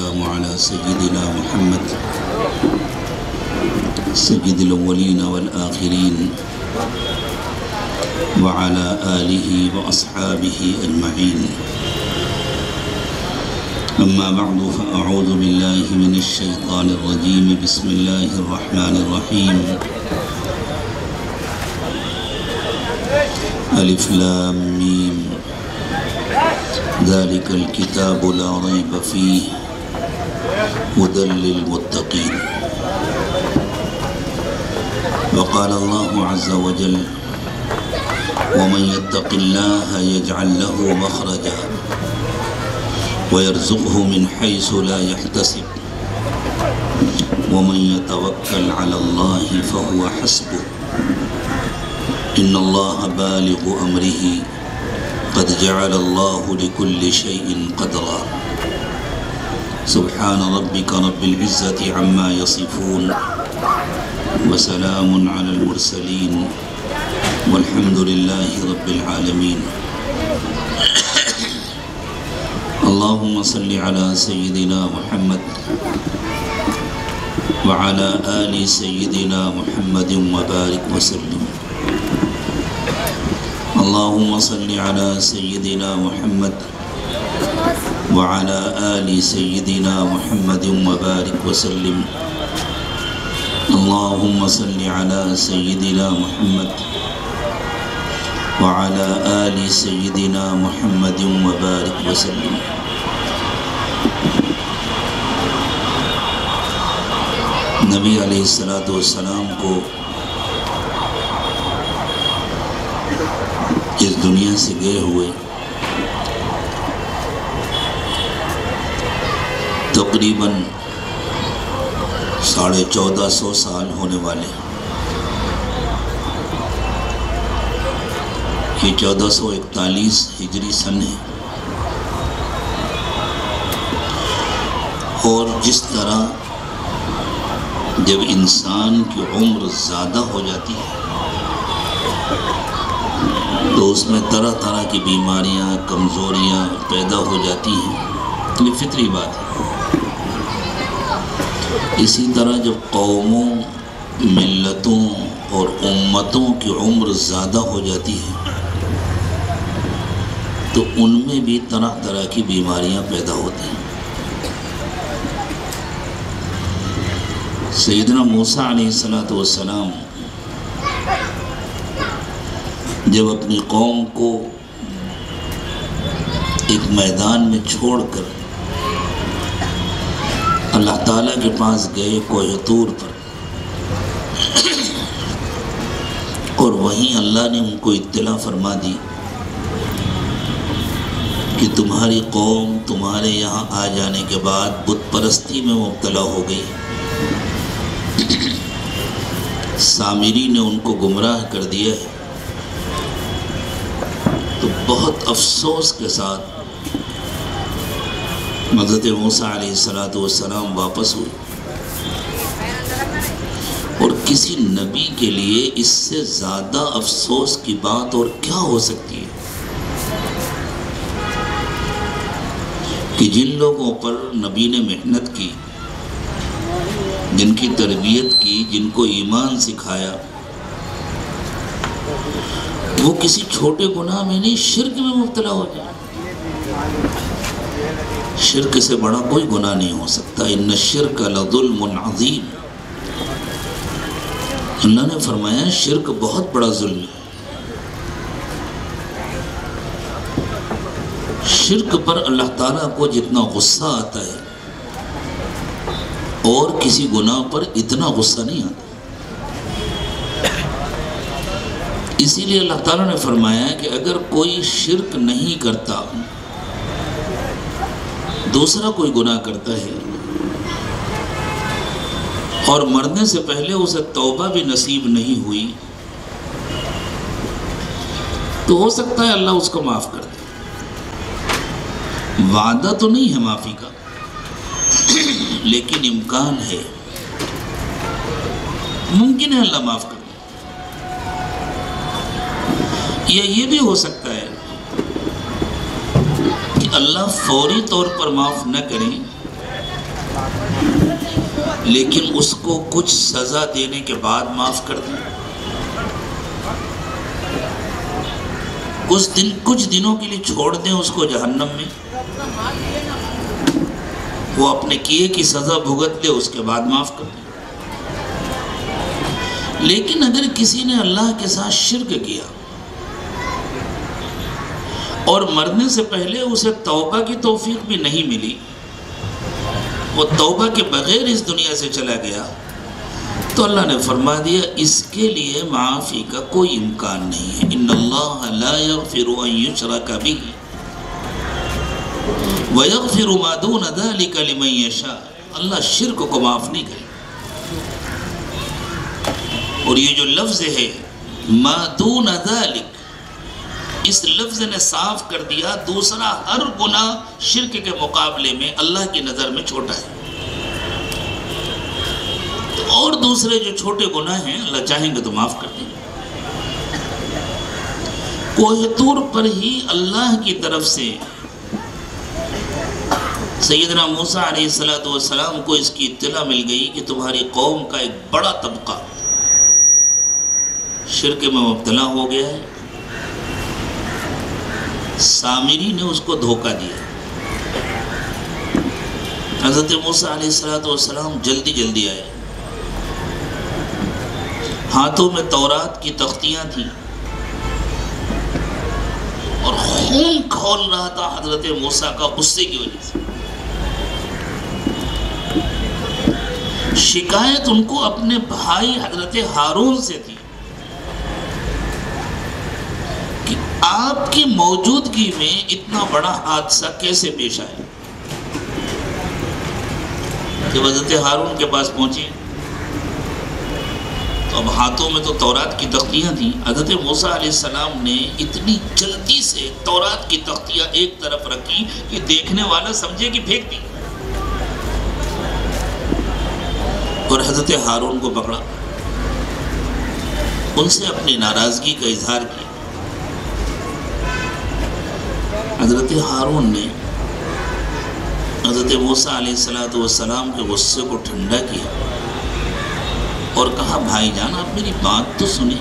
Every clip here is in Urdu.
والسلام على سيدنا محمد سيد الأولين والآخرين وعلى آله وأصحابه أجمعين. أما بعد فأعوذ بالله من الشيطان الرجيم. بسم الله الرحمن الرحيم. ألف لام ميم ذلك الكتاب لا ريب فيه هدى للمتقين. وقال الله عز وجل ومن يتق الله يجعل له مخرجا ويرزقه من حيث لا يحتسب ومن يتوكل على الله فهو حسبه إن الله بالغ أمره قد جعل الله لكل شيء قدرا. سبحان ربك رب العزة عما يصفون وسلام على المرسلين والحمد لله رب العالمين. اللهم صل على سيدنا محمد وعلى آل سيدنا محمد وبارك وسلم. اللهم صل على سيدنا محمد وعلى آل سيدنا محمد وبارك وسلم. اللهم صل على سيدنا محمد وعلى آل سيدنا محمد وبارك وسلم. نبی علیہ السلام کو اس دنیا سے گئے ہوئے تقریباً 1450 سال ہونے والے. یہ 1441 ہجری سن ہے. اور جس طرح جب انسان کی عمر زیادہ ہو جاتی ہے تو اس میں طرح طرح کی بیماریاں کمزوریاں پیدا ہو جاتی ہیں. یہ فطری بات ہے. اسی طرح جب قوموں ملتوں اور امتوں کی عمر زیادہ ہو جاتی ہے تو ان میں بھی طرح طرح کی بیماریاں پیدا ہوتی ہیں. سیدنا موسیٰ علیہ السلام جب اپنی قوم کو ایک میدان میں چھوڑ کر اللہ تعالیٰ کے پاس گئے کوہ طور پر، اور وہیں اللہ نے ان کو اطلاع فرما دی کہ تمہاری قوم تمہارے یہاں آ جانے کے بعد بت پرستی میں مبتلا ہو گئی. سامری نے ان کو گمراہ کر دیا ہے. تو بہت افسوس کے ساتھ حضرت موسیٰ علیہ السلام واپس ہوئے. اور کسی نبی کے لیے اس سے زیادہ افسوس کی بات اور کیا ہو سکتی ہے کہ جن لوگوں پر نبی نے محنت کی، جن کی تربیت کی، جن کو ایمان سکھایا، وہ کسی چھوٹے گناہ میں نہیں شرک میں مبتلا ہو جائے. شرک سے بڑا کوئی گناہ نہیں ہو سکتا. ان الشرک لظلم عظیم. اللہ نے فرمایا شرک بہت بڑا ظلم ہے. شرک پر اللہ تعالیٰ کو جتنا غصہ آتا ہے اور کسی گناہ پر اتنا غصہ نہیں آتا. اسی لیے اللہ تعالیٰ نے فرمایا کہ اگر کوئی شرک نہیں کرتا، دوسرا کوئی گناہ کرتا ہے اور مرنے سے پہلے اسے توبہ بھی نصیب نہیں ہوئی تو ہو سکتا ہے اللہ اس کو معاف کر دے. وعدہ تو نہیں ہے معافی کا، لیکن امکان ہے، ممکن ہے اللہ معاف کر دے. یا یہ بھی ہو سکتا ہے کہ اللہ فوری طور پر معاف نہ کریں لیکن اس کو کچھ سزا دینے کے بعد معاف کر دیں، کچھ دنوں کے لیے چھوڑ دیں اس کو جہنم میں، وہ اپنے کیے کی سزا بھگت لے، اس کے بعد معاف کر دیں۔ لیکن اگر کسی نے اللہ کے ساتھ شرک کیا اور مرنے سے پہلے اسے توبہ کی توفیق بھی نہیں ملی، وہ توبہ کے بغیر اس دنیا سے چلا گیا، تو اللہ نے فرما دیا اس کے لیے معافی کا کوئی امکان نہیں ہے۔ ان اللہ لا یغفر ان یشرک بہ ویغفر ما دون ذلک لمن یشاء، اللہ شرک کو معاف نہیں کرے۔ اور یہ جو لفظ ہے ما دون ذلک، اس لفظ نے صاف کر دیا دوسرا ہر گناہ شرک کے مقابلے میں اللہ کی نظر میں چھوٹا ہے، تو اور دوسرے جو چھوٹے گناہ ہیں اللہ چاہیں گے تو معاف کر دیں گے۔ کوہ طور پر ہی اللہ کی طرف سے سیدنا موسیٰ علیہ السلام کو اس کی اطلاع مل گئی کہ تمہاری قوم کا ایک بڑا طبقہ شرک میں مبتلا ہو گیا ہے، سامری نے اس کو دھوکہ دیا۔ حضرت موسیٰ علیہ السلام جلدی آئے، ہاتھوں میں تورات کی تختیاں تھیں اور خون کھول رہا تھا حضرت موسیٰ کا غصے کی وجہ سے۔ شکایت ان کو اپنے بھائی حضرت ہارون سے تھی کہ آپ کی موجودگی میں اتنا بڑا حادثہ کیسے پیش آیا۔ جب حضرت ہارون کے پاس پہنچے تو اب ہاتھوں میں تو تورات کی تختیاں تھیں، حضرت موسیٰ علیہ السلام نے اتنی جلدی سے تورات کی تختیاں ایک طرف رکھی کہ دیکھنے والا سمجھے کہ پھینک دی، اور حضرت ہارون کو پکڑا، ان سے اپنی ناراضگی کا اظہار کیا۔ حضرت ہارون نے حضرت موسیٰ علیہ السلام کے غصے کو ٹھنڈا کیا اور کہا بھائی جان آپ میری بات تو سنیں،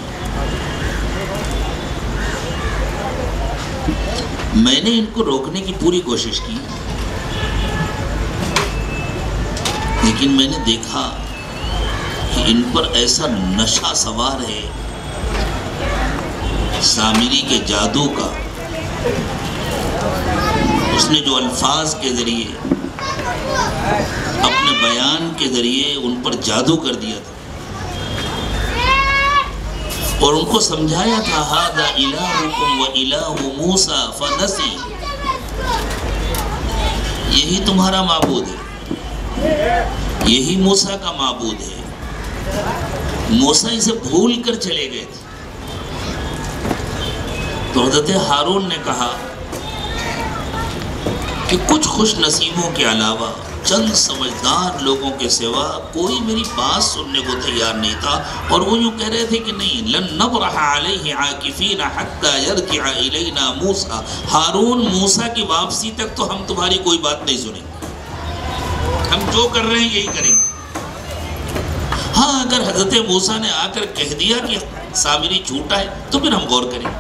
میں نے ان کو روکنے کی پوری کوشش کی، لیکن میں نے دیکھا کہ ان پر ایسا نشہ سوار ہے سامری کے جادو کا، اس نے جو الفاظ کے ذریعے اپنے بیان کے ذریعے ان پر جادو کر دیا تھا اور ان کو سمجھایا تھا ھذا الہکم و الہ موسیٰ فنسی، یہی تمہارا معبود ہے، یہی موسیٰ کا معبود ہے۔ موسیٰ اسے بھول کر چلے گئے تھے، تو حضرت ہارون نے کہا کہ کچھ خوش نصیبوں کے علاوہ چند سمجھدار لوگوں کے سوا کوئی میری بات سننے کو تیار نہیں تھا، اور وہ یوں کہہ رہے تھے کہ نہیں لن نبرح علیہ عاکفین حتی یرجع الینا موسیٰ، ہارون موسیٰ کی واپسی تک تو ہم تمہاری کوئی بات نہیں سنیں گے، ہم جو کر رہے ہیں یہی کریں گے۔ ہاں اگر حضرت موسیٰ نے آ کر کہہ دیا کہ سامری جھوٹا ہے تو پھر ہم غور کریں۔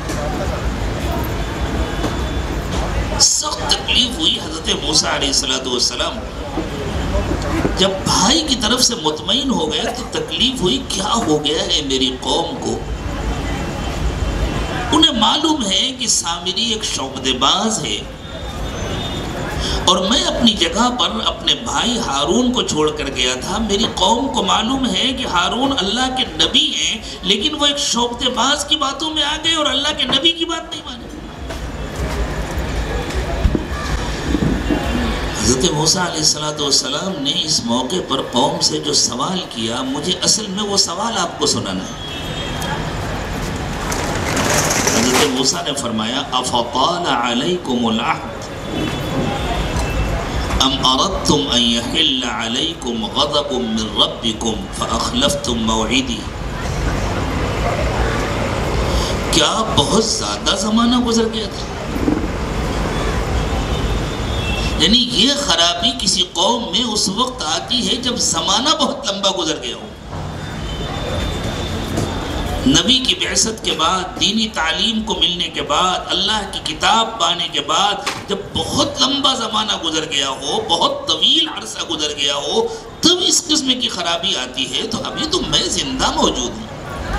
سخت تکلیف ہوئی حضرت موسیٰ علیہ السلام، جب بھائی کی طرف سے مطمئن ہو گئے تو تکلیف ہوئی کیا ہو گیا ہے میری قوم کو۔ انہیں معلوم ہے کہ سامری ایک شعبدے باز ہے، اور میں اپنی جگہ پر اپنے بھائی ہارون کو چھوڑ کر گیا تھا، میری قوم کو معلوم ہے کہ ہارون اللہ کے نبی ہیں، لیکن وہ ایک شعبدے باز کی باتوں میں آ گئے اور اللہ کے نبی کی بات نہیں مانی۔ حضرت موسیٰ علیہ السلام نے اس موقع پر قوم سے جو سوال کیا، مجھے اصل میں وہ سوال آپ کو سنانا ہے۔ حضرت موسیٰ نے فرمایا افطال علیکم العہد ام اردتم ان یحل علیکم غضب من ربکم فاخلفتم موعدی، کیا بہت زیادہ زمانہ گزر گیا تھا یعنی یہ خرابی کسی قوم میں اس وقت آتی ہے جب زمانہ بہت لمبا گزر گیا ہو. نبی کی بعثت کے بعد، دینی تعلیم کو ملنے کے بعد، اللہ کی کتاب پانے کے بعد جب بہت لمبا زمانہ گزر گیا ہو، بہت طویل عرصہ گزر گیا ہو، تب اس قسم کی خرابی آتی ہے. تو ابھی تو میں زندہ موجود ہوں،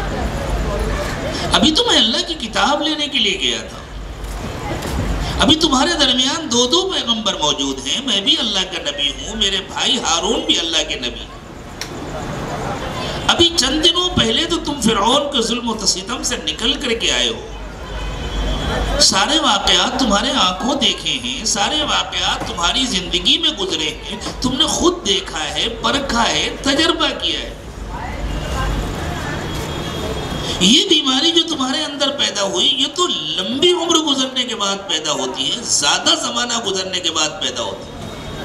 ابھی تو میں اللہ کی کتاب لینے کے لیے گیا تھا، ابھی تمہارے درمیان دو پیغمبر موجود ہیں، میں بھی اللہ کا نبی ہوں، میرے بھائی ہارون بھی اللہ کے نبی. ابھی چند دنوں پہلے تو تم فرعون کے ظلم و ستم سے نکل کر کے آئے ہو، سارے واقعات تمہارے آنکھوں دیکھے ہیں، سارے واقعات تمہاری زندگی میں گزرے ہیں، تم نے خود دیکھا ہے، پرکھا ہے، تجربہ کیا ہے. یہ بیماری جو تمہارے اندر پیدا ہوئی، یہ تو لمبی عمر گزرنے کے بعد پیدا ہوتی ہے، زیادہ زمانہ گزرنے کے بعد پیدا ہوتی ہے.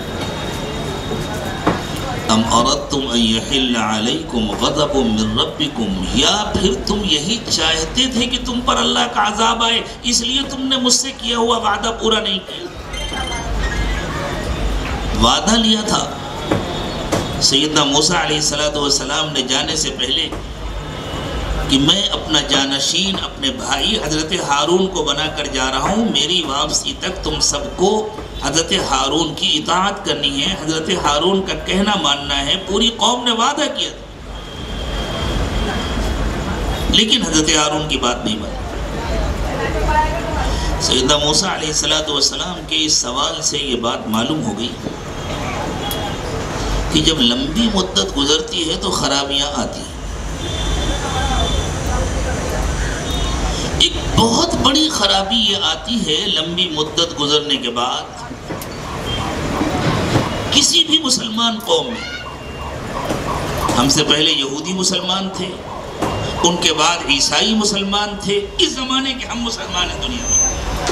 ام اردتم ان یحل علیکم غضب من ربکم، یا پھر تم یہی چاہتے تھے کہ تم پر اللہ کا عذاب آئے، اس لیے تم نے مجھ سے کیا ہوا وعدہ پورا نہیں کیا. وعدہ لیا تھا سیدنا موسیٰ علیہ السلام نے جانے سے پہلے کہ میں اپنا جانشین اپنے بھائی حضرت ہارون کو بنا کر جا رہا ہوں، میری واپسی تک تم سب کو حضرت ہارون کی اطاعت کرنی ہے، حضرت ہارون کا کہنا ماننا ہے. پوری قوم نے وعدہ کیا تھا، لیکن حضرت ہارون کی بات نہیں مانی. سیدنا موسیٰ علیہ السلام کے اس سوال سے یہ بات معلوم ہو گئی کہ جب لمبی مدت گزرتی ہے تو خرابیاں آتی ہیں. ایک بہت بڑی خرابی یہ آتی ہے لمبی مدت گزرنے کے بعد کسی بھی مسلمان قوم میں. ہم سے پہلے یہودی مسلمان تھے، ان کے بعد عیسائی مسلمان تھے، اس زمانے کے ہم مسلمان ہیں دنیا میں.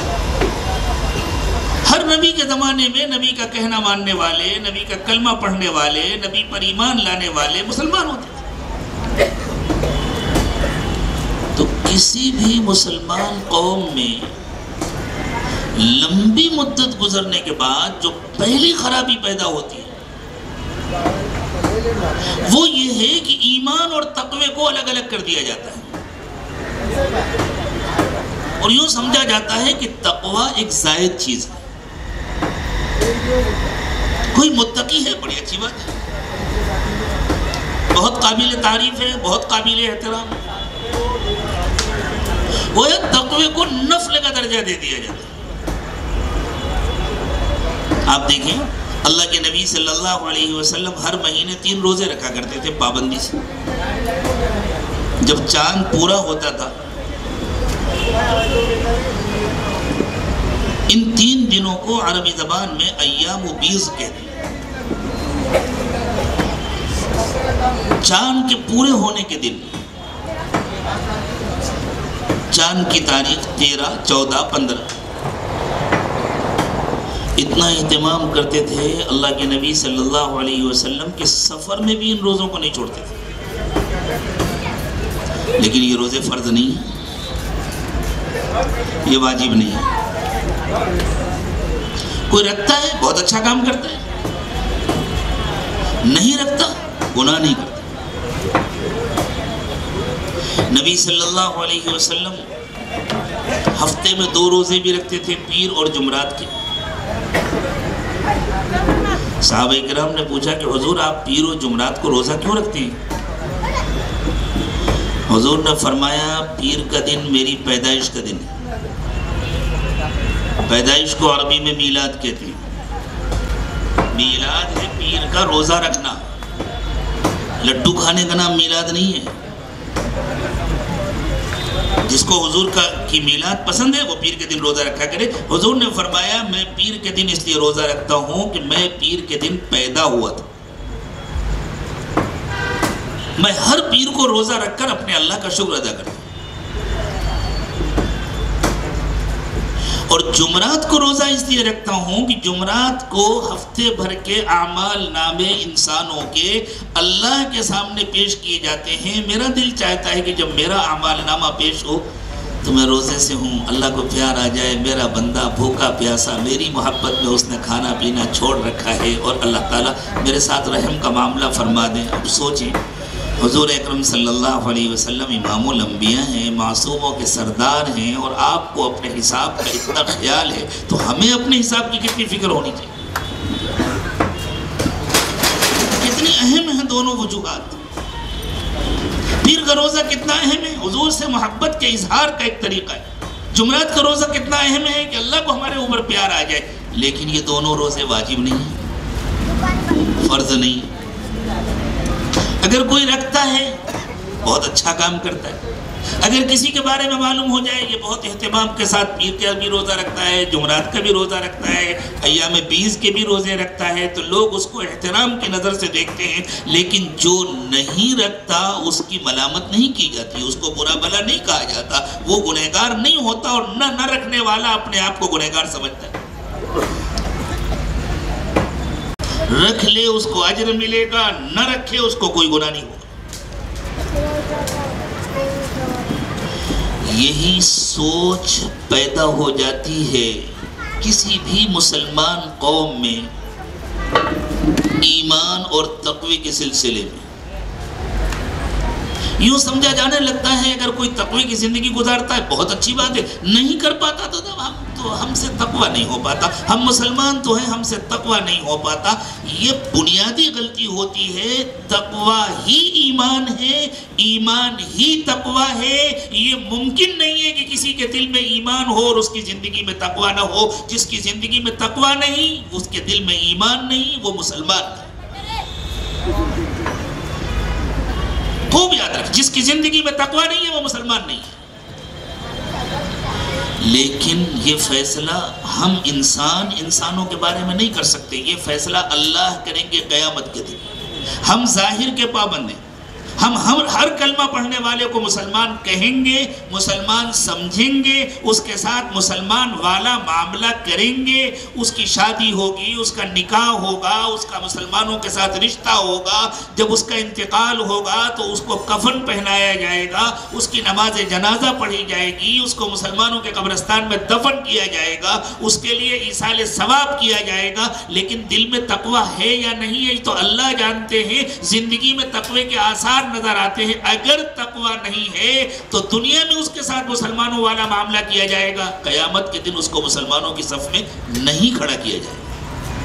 ہر نبی کے زمانے میں نبی کا کہنا ماننے والے، نبی کا کلمہ پڑھنے والے، نبی پر ایمان لانے والے مسلمان ہوتے تھے. تو کسی بھی مسلمان قوم میں لمبی مدت گزرنے کے بعد جو پہلی خرابی پیدا ہوتی ہے وہ یہ ہے کہ ایمان اور تقوی کو الگ الگ کر دیا جاتا ہے، اور یوں سمجھا جاتا ہے کہ تقوی ایک زائد چیز ہے. کوئی متقی ہے، بڑی اچھی بات ہے، بہت قابل تعریف ہے، بہت قابل احترام ہے. وہ تقوی کو نفل کا درجہ دے دیا جاتا ہے. آپ دیکھیں اللہ کے نبی صلی اللہ علیہ وسلم ہر مہینے 3 روزے رکھا کرتے تھے پابندی سے. جب چاند پورا ہوتا تھا ان 3 دنوں کو عربی زبان میں ایام و بیض کہتے ہیں. چاند کے پورے ہونے کے دن، چاند کی تاریخ 13، 14، 15، اتنا اہتمام کرتے تھے اللہ کے نبی صلی اللہ علیہ وسلم کہ سفر میں بھی ان روزوں کو نہیں چھوڑتے تھے. لیکن یہ روزے فرض نہیں ہیں، یہ واجب نہیں ہے. کوئی رکھتا ہے بہت اچھا کام کرتا ہے، نہیں رکھتا گناہ نہیں کرتا. نبی صلی اللہ علیہ وسلم ہفتے میں 2 روزے بھی رکھتے تھے، پیر اور جمعرات کے. صحابہ کرام نے پوچھا کہ حضور آپ پیر و جمعرات کو روزہ کیوں رکھتے ہیں؟ حضور نے فرمایا پیر کا دن میری پیدائش کا دن ہے. پیدائش کو عربی میں میلاد کہتے ہیں. میلاد ہے پیر کا روزہ رکھنا، لڈو کھانے کا نام میلاد نہیں ہے. جس کو حضور کی میلاد پسند ہے وہ پیر کے دن روزہ رکھا کرے. حضور نے فرمایا میں پیر کے دن اس لیے روزہ رکھتا ہوں کہ میں پیر کے دن پیدا ہوا تھا. میں ہر پیر کو روزہ رکھ کر اپنے اللہ کا شکر ادا کرتا ہوں. اور جمعرات کو روزہ اس لیے رکھتا ہوں کہ جمعرات کو ہفتے بھر کے اعمال نامے انسانوں کے اللہ کے سامنے پیش کیے جاتے ہیں. میرا دل چاہتا ہے کہ جب میرا اعمال نامہ پیش ہو تو میں روزے سے ہوں، اللہ کو پیار آ جائے میرا بندہ بھوکا پیاسا، میری محبت میں اس نے کھانا پینا چھوڑ رکھا ہے اور اللہ تعالیٰ میرے ساتھ رحم کا معاملہ فرما دیں۔ اب سوچیں، حضور اکرم صلی اللہ علیہ وسلم امام الانبیاء ہیں، معصوموں کے سردار ہیں، اور آپ کو اپنے حساب کا اتنا خیال ہے تو ہمیں اپنے حساب کی کتنی فکر ہونی چاہیے۔ کتنی اہم ہیں دونوں وجوہات۔ پیر کا روزہ کتنا اہم ہے، حضور سے محبت کے اظہار کا ایک طریقہ ہے۔ جمعرات کا روزہ کتنا اہم ہے کہ اللہ کو ہمارے اوپر پیار آ جائے، لیکن یہ دونوں روزے واجب نہیں ہیں، فرض نہیں۔ اگر کوئی رکھتا ہے بہت اچھا کام کرتا ہے، اگر کسی کے بارے میں معلوم ہو جائے یہ بہت اہتمام کے ساتھ پیر کا بھی روزہ رکھتا ہے، جمعرات کا بھی روزہ رکھتا ہے، ایام بیس کے بھی روزے رکھتا ہے، تو لوگ اس کو احترام کی نظر سے دیکھتے ہیں، لیکن جو نہیں رکھتا اس کی ملامت نہیں کی جاتی، اس کو برا بھلا نہیں کہا جاتا، وہ گنہگار نہیں ہوتا، اور نہ رکھنے والا اپنے آپ کو گنہگار سمجھتا ہے۔ رکھ لے اس کو اجر ملے گا، نہ رکھے اس کو کوئی گناہ نہیں ہوگا۔ یہی سوچ پیدا ہو جاتی ہے کسی بھی مسلمان قوم میں ایمان اور تقوی کے سلسلے میں۔ یوں سمجھا جانے لگتا ہے اگر کوئی تقوی کی زندگی گزارتا ہے بہت اچھی بات ہے، نہیں کر پاتا تو ہم سے تقوی نہیں ہو پاتا، ہم مسلمان تو ہیں ہم سے تقوی نہیں ہو پاتا۔ یہ بنیادی غلطی ہوتی ہے۔ تقوی ہی ایمان ہے، ایمان ہی تقوی ہے۔ یہ ممکن نہیں ہے کہ کسی کے دل میں ایمان ہو اور اس کی زندگی میں تقوی نہ ہو۔ جس کی زندگی میں تقوی نہیں، اس کے دل میں ایمان نہیں، وہ مسلمان نہیں۔ خوب یاد رکھ، جس کی زندگی میں تقوی نہیں ہے وہ مسلمان نہیں ہے۔ لیکن یہ فیصلہ ہم انسانوں کے بارے میں نہیں کر سکتے، یہ فیصلہ اللہ کریں گے قیامت کے دن۔ ہم ظاہر کے پابند ہیں، ہم ہر کلمہ پڑھنے والے کو مسلمان کہیں گے، مسلمان سمجھیں گے، اس کے ساتھ مسلمان والا معاملہ کریں گے، اس کی شادی ہوگی، اس کا نکاح ہوگا، اس کا مسلمانوں کے ساتھ رشتہ ہوگا، جب اس کا انتقال ہوگا تو اس کو کفن پہنایا جائے گا، اس کی نماز جنازہ پڑھی جائے گی، اس کو مسلمانوں کے قبرستان میں دفن کیا جائے گا، اس کے لیے ایصال ثواب کیا جائے گا۔ لیکن دل میں تقوی ہے یا نہیں ہے تو اللہ جانتے ہیں۔ زندگی میں تقوی کے آثار نظر آتے ہیں۔ اگر تقوی نہیں ہے تو دنیا میں اس کے ساتھ مسلمانوں والا معاملہ کیا جائے گا، قیامت کے دن اس کو مسلمانوں کی صف میں نہیں کھڑا کیا جائے گا۔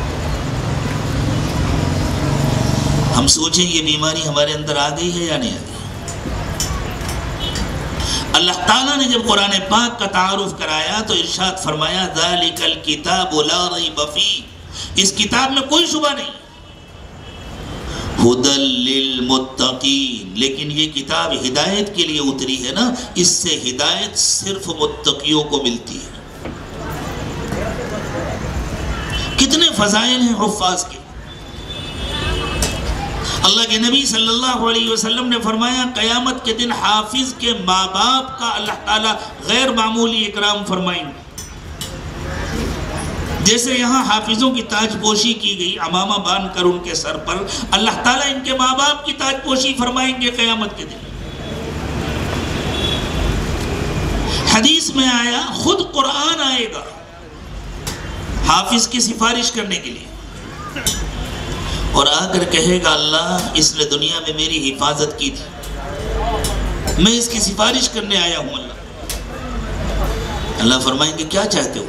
ہم سوچیں یہ بیماری ہمارے اندر آ گئی ہے یا نہیں آ گئی؟ اللہ تعالیٰ نے جب قرآن پاک کا تعارف کرایا تو ارشاد فرمایا ذَلِكَ الْكِتَابُ لَا رَيْبَ فِيهِ، اس کتاب میں کوئی شبہ نہیں، ہدی للمتقین، لیکن یہ کتاب ہدایت کے لیے اتری ہے نا، اس سے ہدایت صرف متقیوں کو ملتی ہے۔ کتنے فضائل ہیں حفاظ کے۔ اللہ کے نبی صلی اللہ علیہ وسلم نے فرمایا قیامت کے دن حافظ کے ماں باپ کا اللہ تعالیٰ غیر معمولی اکرام فرمائیں گے۔ جیسے یہاں حافظوں کی تاج پوشی کی گئی عمامہ باندھ کر ان کے سر پر، اللہ تعالیٰ ان کے ماں باپ کی تاج پوشی فرمائیں گے قیامت کے دن۔ حدیث میں آیا خود قرآن آئے گا حافظ کی سفارش کرنے کے لیے، اور آ کر کہے گا اللہ اس نے دنیا میں میری حفاظت کی تھی، میں اس کی سفارش کرنے آیا ہوں۔ اللہ فرمائیں گے کیا چاہتے ہو؟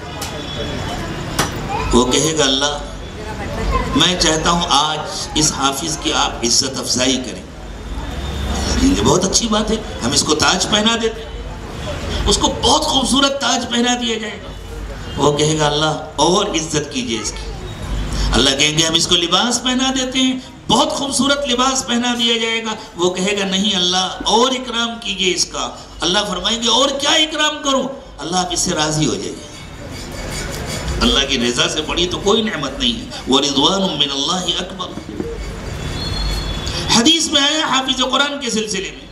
وہ کہے گا اللہ میں چاہتا ہوں آج اس حافظ کی آپ عزت افزائی کریں۔ یہ بہت اچھی بات ہے، ہم اس کو تاج پہنا دیتے ہیں، اس کو بہت خوبصورت تاج پہنا دیا جائے گا۔ وہ کہے گا اللہ اور عزت کیجئے اس کی۔ اللہ کہیں گے ہم اس کو لباس پہنا دیتے ہیں، بہت خوبصورت لباس پہنا دیا جائے گا۔ وہ کہے گا نہیں اللہ اور اکرام کیجئے اس کا۔ اللہ فرمائیں گے اور کیا اکرام کروں؟ اللہ آپ اس سے راضی ہو جائے گا۔ اللہ کی رضا سے بڑی تو کوئی نعمت نہیں ہے۔ وَرِضْوَانٌ مِّنَ اللَّهِ أَكْبَرُ۔ حدیث میں آیا حافظ قرآن کے سلسلے میں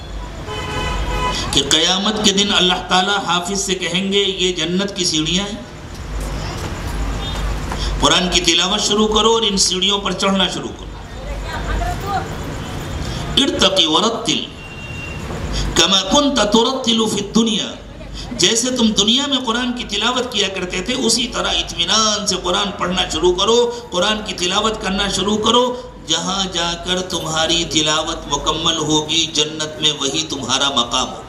کہ قیامت کے دن اللہ تعالیٰ حافظ سے کہیں گے یہ جنت کی سیڑھیاں ہیں، قرآن کی تلاوت شروع کرو اور ان سیڑھیوں پر چڑھنا شروع کرو۔ ارتقی ورتل کما كنت ترتل فی الدنیا جیسے تم دنیا میں قرآن کی تلاوت کیا کرتے تھے اسی طرح اطمینان سے قرآن پڑھنا شروع کرو، قرآن کی تلاوت کرنا شروع کرو. جہاں جا کر تمہاری تلاوت مکمل ہوگی جنت میں وہی تمہارا مقام ہوگا.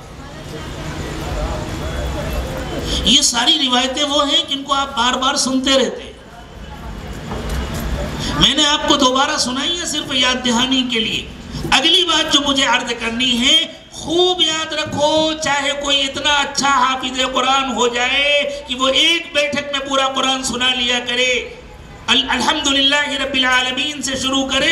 یہ ساری روایتیں وہ ہیں جن کو آپ بار بار سنتے رہتے ہیں. میں نے آپ کو دوبارہ سنائی ہے صرف یاد دہانی کے لیے. اگلی بات جو مجھے عرض کرنی ہے، خوب یاد رکھو، چاہے کوئی اتنا اچھا حافظ قرآن ہو جائے کہ وہ ایک بیٹھک میں پورا قرآن سنا لیا کرے، الحمدللہ رب العالمین سے شروع کرے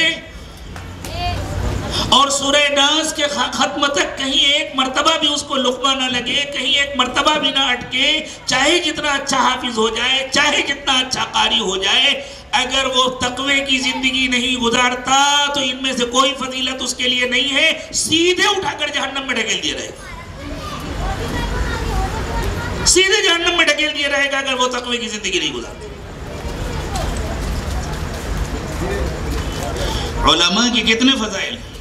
اور سورہ ناس کے ختم تک کہیں ایک مرتبہ بھی اس کو لقمہ نہ لگے، کہیں ایک مرتبہ بھی نہ اٹکے، چاہے جتنا اچھا حافظ ہو جائے، چاہے جتنا اچھا قاری ہو جائے، اگر وہ تقوی کی زندگی نہیں گزارتا تو ان میں سے کوئی فضیلت اس کے لیے نہیں ہے، سیدھے اٹھا کر جہنم میں ڈھکیل دیا رہے گا. سیدھے جہنم میں ڈھکیل دیا رہے گا اگر وہ تقوی کی زندگی نہیں گزارتا. علماء کے کتنے فضائل ہیں.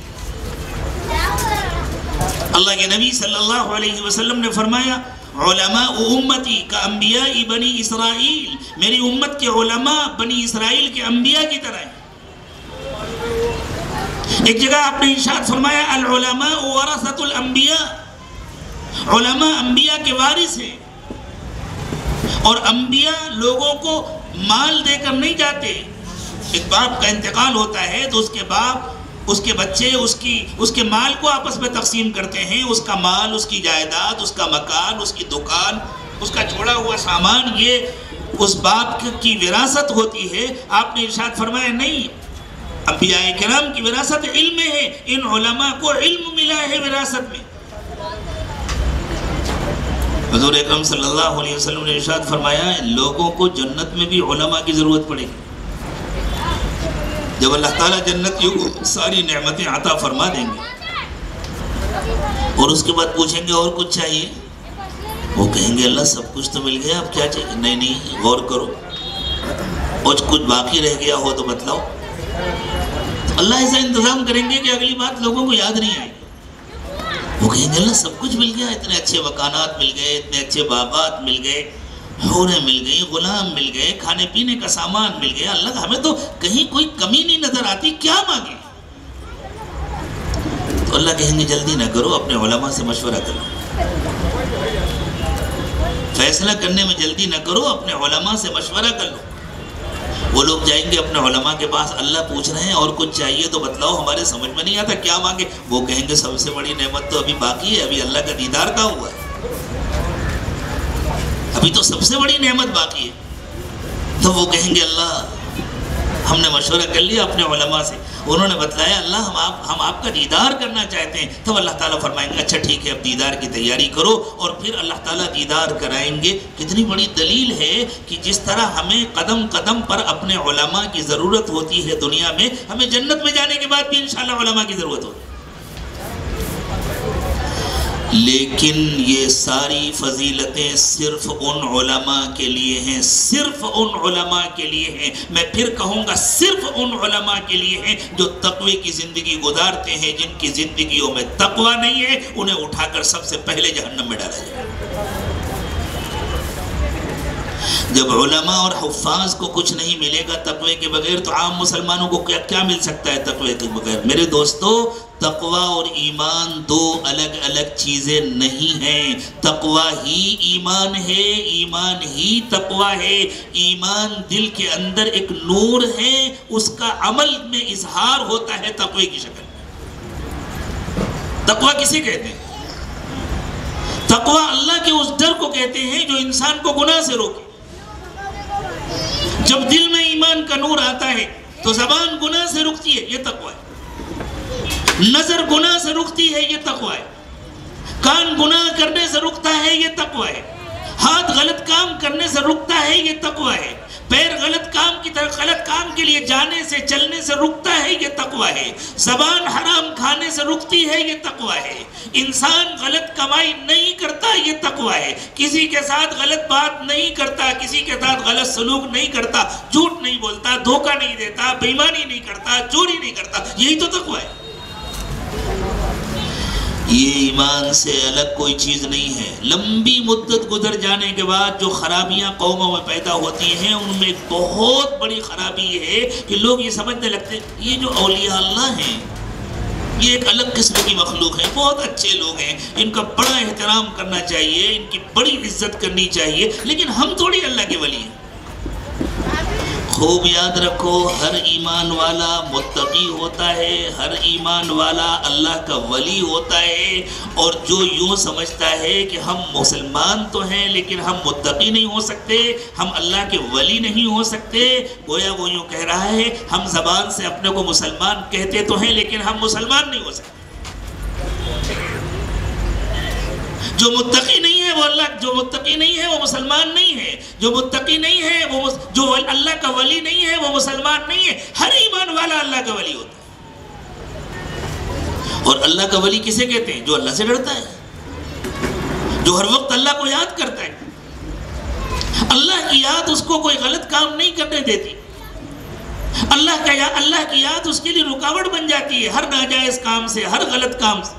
اللہ کے نبی صلی اللہ علیہ وسلم نے فرمایا علماء امتی کا انبیاء بنی اسرائیل، میری امت کے علماء بنی اسرائیل کے انبیاء کی طرح ہیں. ایک جگہ آپ نے ارشاد فرمایا العلماء ورثۃ الانبیاء، علماء انبیاء کے وارث ہیں. اور انبیاء لوگوں کو مال دے کر نہیں جاتے. ایک باپ کا انتقال ہوتا ہے تو اس کے باپ، اس کے بچے اس کے مال کو آپس میں تقسیم کرتے ہیں. اس کا مال، اس کی جائیداد، اس کا مکان، اس کی دکان، اس کا چھوڑا ہوا سامان، یہ اس باپ کی وراثت ہوتی ہے. آپ نے ارشاد فرمایا نہیں، انبیاء کرام کی وراثت علم ہے، ان علماء کو علم ملا ہے وراثت میں. حضور اکرم صلی اللہ علیہ وسلم نے ارشاد فرمایا لوگوں کو جنت میں بھی علماء کی ضرورت پڑے گی. جب اللہ تعالیٰ جنتیوں کو ساری نعمتیں عطا فرما دیں گے اور اس کے بعد پوچھیں گے اور کچھ چاہیے، وہ کہیں گے اللہ سب کچھ تو مل گیا، اب کیا چاہیے؟ نہیں غور کرو، اور کچھ باقی رہ گیا ہو تو بتلاؤ. اللہ ایسا انتظام کریں گے کہ اگلی بات لوگوں کو یاد نہیں آئے. وہ کہیں گے اللہ سب کچھ مل گیا، اتنے اچھے مکانات مل گئے، اتنے اچھے باغات مل گئے، حوریں مل گئی، غلام مل گئے، کھانے پینے کا سامان مل گیا، اللہ ہمیں تو کہیں کوئی کمی نہیں نظر آتی، کیا مانگیں؟ تو اللہ کہیں گے جلدی نہ کرو، اپنے علماء سے مشورہ کرو. فیصلہ کرنے میں جلدی نہ کرو، اپنے علماء سے مشورہ کر لو. وہ لوگ جائیں گے اپنے علماء کے پاس، اللہ پوچھ رہے ہیں اور کچھ چاہیے تو بتلاؤ، ہمارے سمجھ میں نہیں آتا کیا مانگے. وہ کہیں گے سب سے بڑی نعمت تو ابھی باقی ہے، ابھی اللہ کا دیدار کا ہوا ہے، ابھی تو سب سے بڑی نعمت باقی ہے. تو وہ کہیں گے اللہ ہم نے مشورہ کر لیا اپنے علماء سے، انہوں نے بتلایا اللہ ہم آپ کا دیدار کرنا چاہتے ہیں. تو اللہ تعالیٰ فرمائیں گے اچھا ٹھیک ہے اب دیدار کی تیاری کرو، اور پھر اللہ تعالیٰ دیدار کرائیں گے. کتنی بڑی دلیل ہے کہ جس طرح ہمیں قدم قدم پر اپنے علماء کی ضرورت ہوتی ہے دنیا میں، ہمیں جنت میں جانے کے بعد بھی انشاءاللہ علماء کی ضرورت ہوتی ہے. لیکن یہ ساری فضیلتیں صرف ان علماء کے لیے ہیں، صرف ان علماء کے لیے ہیں. میں پھر کہوں گا صرف ان علماء کے لیے ہیں جو تقوی کی زندگی گزارتے ہیں. جن کی زندگیوں میں تقوی نہیں ہے انہیں اٹھا کر سب سے پہلے جہنم میں ڈالا جائے. جب علماء اور حفاظ کو کچھ نہیں ملے گا تقوی کے بغیر تو عام مسلمانوں کو کیا مل سکتا ہے تقوی کے بغیر؟ میرے دوستو، تقوی اور ایمان دو الگ الگ چیزیں نہیں ہیں. تقوی ہی ایمان ہے، ایمان ہی تقوی ہے. ایمان دل کے اندر ایک نور ہے، اس کا عمل میں اظہار ہوتا ہے تقوی کی شکل میں. تقوی کسے کہتے ہیں؟ تقوی اللہ کے اس ڈر کو کہتے ہیں جو انسان کو گناہ سے روکے. جب دل میں ایمان کا نور آتا ہے تو زبان گناہ سے رکتی ہے، یہ تقوی ہے. نظر گناہ سے رکتی ہے، یہ تقوی ہے. کان گناہ کرنے سے رکتا ہے، یہ تقوی ہے. ہاتھ غلط کام کرنے سے رکتا ہے، یہ تقوی ہے. پیر غلط کام کی طرف غلط کام کے لیے جانے سے چلنے سے رکتا ہے، یہ تقوی ہے. زبان حرام کھانے سے رکتی ہے، یہ تقوی ہے. انسان غلط کمائی نہیں کرتا، یہ تقوی ہے. کسی کے ساتھ غلط بات نہیں کرتا، کسی کے ساتھ غلط سلوک نہیں کرتا، جھوٹ نہیں بولتا، دھوکہ نہیں دیتا، بے ایمانی نہیں کرتا، چوری نہیں کرتا، یہی تو تقوی ہے. یہ ایمان سے الگ کوئی چیز نہیں ہے۔ لمبی مدت گزر جانے کے بعد جو خرابیاں قوموں میں پیدا ہوتی ہیں ان میں ایک بہت بڑی خرابی یہ ہے کہ لوگ یہ سمجھنے لگتے ہیں یہ جو اولیاء اللہ ہیں یہ ایک الگ قسم کی مخلوق ہے، بہت اچھے لوگ ہیں، ان کا بڑا احترام کرنا چاہیے، ان کی بڑی عزت کرنی چاہیے، لیکن ہم تھوڑی اللہ کے ولی ہیں۔ خوب یاد رکھو، ہر ایمان والا متقی ہوتا ہے، ہر ایمان والا اللہ کا ولی ہوتا ہے، اور جو یوں سمجھتا ہے کہ ہم مسلمان تو ہیں لیکن ہم متقی نہیں ہو سکتے، ہم اللہ کے ولی نہیں ہو سکتے، گویا وہ یوں کہہ رہا ہے ہم زبان سے اپنے کو مسلمان کہتے تو ہیں لیکن ہم مسلمان نہیں ہو سکتے۔ جو متقی نہیں ہے وہ اللہ، جو متقی نہیں ہے وہ مسلمان نہیں ہے، جو متقی نہیں ہے وہ جو اللہ کا ولی نہیں ہے وہ مسلمان نہیں ہے۔ ہر ایمان والا اللہ کا ولی ہوتا ہے، اور اللہ کا ولی کسے کہتے ہیں؟ جو اللہ سے ڈرتا ہے، جو ہر وقت اللہ کو یاد کرتا ہے۔ اللہ کی یاد اس کو کوئی غلط کام نہیں کرنے دیتی، اللہ کی یاد اس کے لیے رکاوٹ بن جاتی ہے ہر ناجائز کام سے، ہر غلط کام سے۔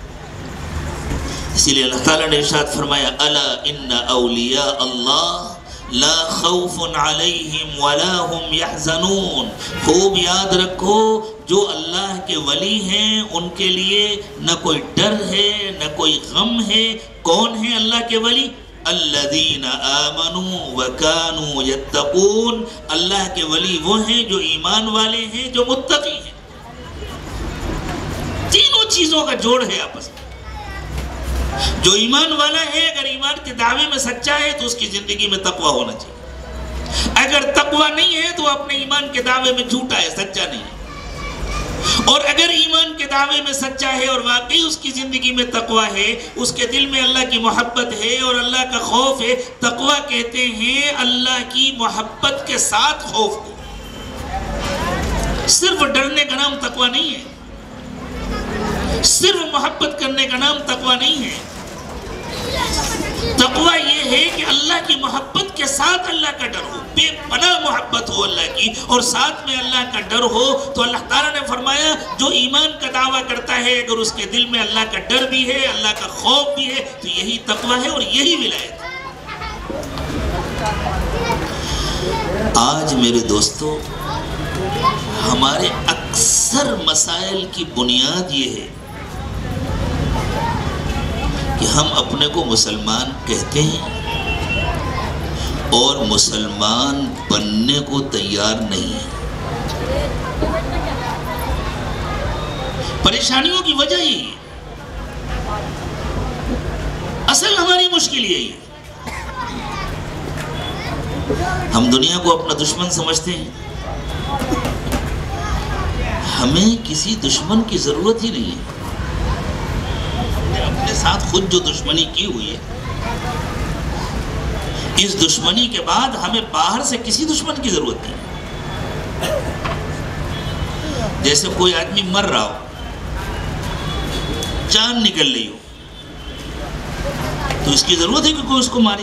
اسی لیے اللہ تعالیٰ نے ارشاد فرمایا الا ان اولیاء اللہ لا خوف علیہم ولا هم يحزنون۔ خوب یاد رکھو جو اللہ کے ولی ہیں ان کے لیے نہ کوئی ڈر ہے نہ کوئی غم ہے۔ کون ہیں اللہ کے ولی؟ الذین آمنوا وکانوا یتقون۔ اللہ کے ولی وہ ہیں جو ایمان والے ہیں، جو متقی ہیں۔ تینوں چیزوں کا جوڑ ہے آپس میں۔ جو ایمان والا ہے اگر ایمان کے دعوے میں سچا ہے تو اس کی زندگی میں تقوی ہونا چاہیے، اگر تقوی نہیں ہے تو اپنے ایمان کے دعوے میں جھوٹا ہے، سچا نہیں ہے۔ اور اگر ایمان کے دعوے میں سچا ہے اور واقعی اس کی زندگی میں تقوی ہے، اس کے دل میں اللہ کی محبت ہے اور اللہ کا خوف ہے۔ تقوی کہتے ہیں اللہ کی محبت کے ساتھ خوف کو، صرف ڈرنے کا نام تقوی نہیں ہے، صرف محبت کرنے کا نام تقوی نہیں ہے۔ تقوی یہ ہے کہ اللہ کی محبت کے ساتھ اللہ کا ڈر ہو، بے پناہ محبت ہو اللہ کی اور ساتھ میں اللہ کا ڈر ہو۔ تو اللہ تعالیٰ نے فرمایا جو ایمان کا دعویٰ کرتا ہے اگر اس کے دل میں اللہ کا ڈر بھی ہے، اللہ کا خوف بھی ہے، تو یہی تقوی ہے اور یہی ولایت ہے۔ آج میرے دوستو ہمارے اکثر مسائل کی بنیاد یہ ہے کہ ہم اپنے کو مسلمان کہتے ہیں اور مسلمان بننے کو تیار نہیں ہیں۔ پریشانیوں کی وجہ یہی ہے، اصل ہماری مشکل یہی ہے۔ ہم دنیا کو اپنا دشمن سمجھتے ہیں، ہمیں کسی دشمن کی ضرورت ہی نہیں ہے۔ اپنے ساتھ خود جو دشمنی کی ہوئی ہے، اس دشمنی کے بعد ہمیں باہر سے کسی دشمن کی ضرورت نہیں۔ جیسے کوئی آدمی مر رہا ہو، جان نکل رہی ہو، تو اس کی ضرورت ہے کہ کوئی اس کو مارے،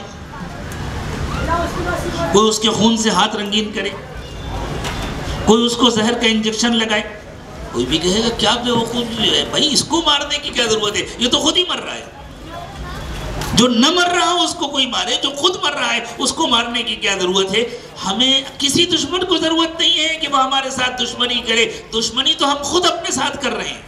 کوئی اس کے خون سے ہاتھ رنگین کرے، کوئی اس کو زہر کا انجیکشن لگائے۔ کوئی بھی کہے گا کیا بیوقوف ہے بھائی، اس کو مارنے کی کیا ضرورت ہے، یہ تو خود ہی مر رہا ہے۔ جو نہ مر رہا ہو اس کو کوئی مارے، جو خود مر رہا ہے اس کو مارنے کی کیا ضرورت ہے۔ ہمیں کسی دشمن کو ضرورت نہیں ہے کہ وہ ہمارے ساتھ دشمنی کرے، دشمنی تو ہم خود اپنے ساتھ کر رہے ہیں۔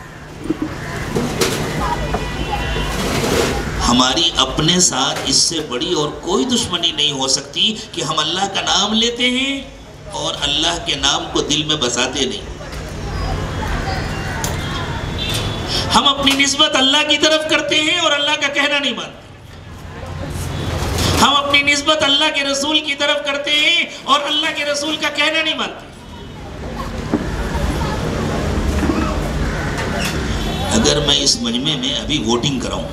ہماری اپنے ساتھ اس سے بڑی اور کوئی دشمنی نہیں ہو سکتی کہ ہم اللہ کا نام لیتے ہیں اور اللہ کے نام کو دل میں بساتے نہیں۔ ہم اپنی نسبت اللہ کی طرف کرتے ہیں اور اللہ کا کہنا نہیں مانتے۔ ہم اپنی نسبت اللہ کے رسول کی طرف کرتے ہیں اور اللہ کے رسول کا کہنا نہیں مانتے۔ اگر میں اس مجمع میں ابھی ووٹنگ کراؤں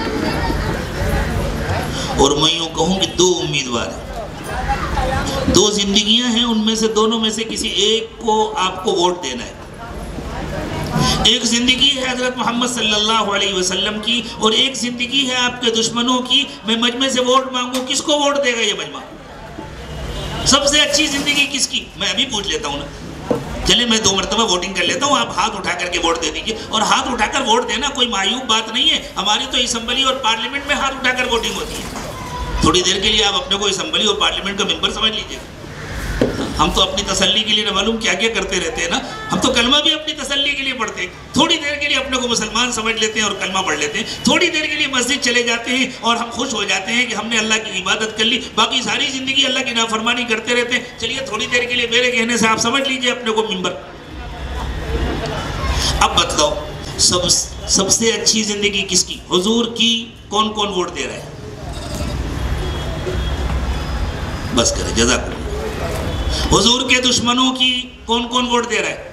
اور میں یوں کہوں کہ دو امیدوار ہیں، دو زندگیاں ہیں، ان میں سے دونوں میں سے کسی ایک کو آپ کو ووٹ دینا ہے۔ ایک زندگی ہے حضرت محمد صلی اللہ علیہ وسلم کی اور ایک زندگی ہے آپ کے دشمنوں کی۔ میں مجمع سے ووٹ مانگوں، کس کو ووٹ دے گا یہ مجمع؟ سب سے اچھی زندگی کس کی؟ میں ابھی پوچھ لیتا ہوں نا، چلے میں 2 مرتبہ ووٹنگ کر لیتا ہوں۔ دیتا ہوں، آپ ہاتھ اٹھا کر کے ووٹ دے دیجئے. اور ہاتھ اٹھا کر ووٹ دینا کوئی معیوب بات نہیں ہے. ہماری تو اسمبلی اور پارلیمنٹ میں ہاتھ اٹھا کر ووٹنگ ہوتی ہے. تھوڑی دیر کے لیے آپ اپنے کو اسمبلی اور پارلیمنٹ کا ممبر سمجھ لیجئے. ہم تو اپنی تسلی کے لیے نہ معلوم کیا کیا کرتے رہتے ہیں نا. ہم تو کلمہ بھی اپنی تسلی کے لیے پڑھتے ہیں. تھوڑی دیر کے لیے اپنے کو مسلمان سمجھ لیتے ہیں اور کلمہ پڑھ لیتے ہیں. تھوڑی دیر کے لیے مسجد چلے جاتے ہیں اور ہم خوش ہو جاتے ہیں کہ ہم نے اللہ کی عبادت کر لی. باقی ساری زندگی اللہ کی نافرمانی کرتے رہتے ہیں. چلیے تھوڑی دیر کے لیے میرے کہنے سے آپ سمجھ لیجئے اپنے کو ممبر. اب بتلاؤ سب سے اچھی زندگی کس کی؟ حضور کی. کون کون ووٹ دے رہا ہے؟ بس کرے، جزاک اللہ. حضور کے دشمنوں کی کون کون ووٹ دے رہا ہے؟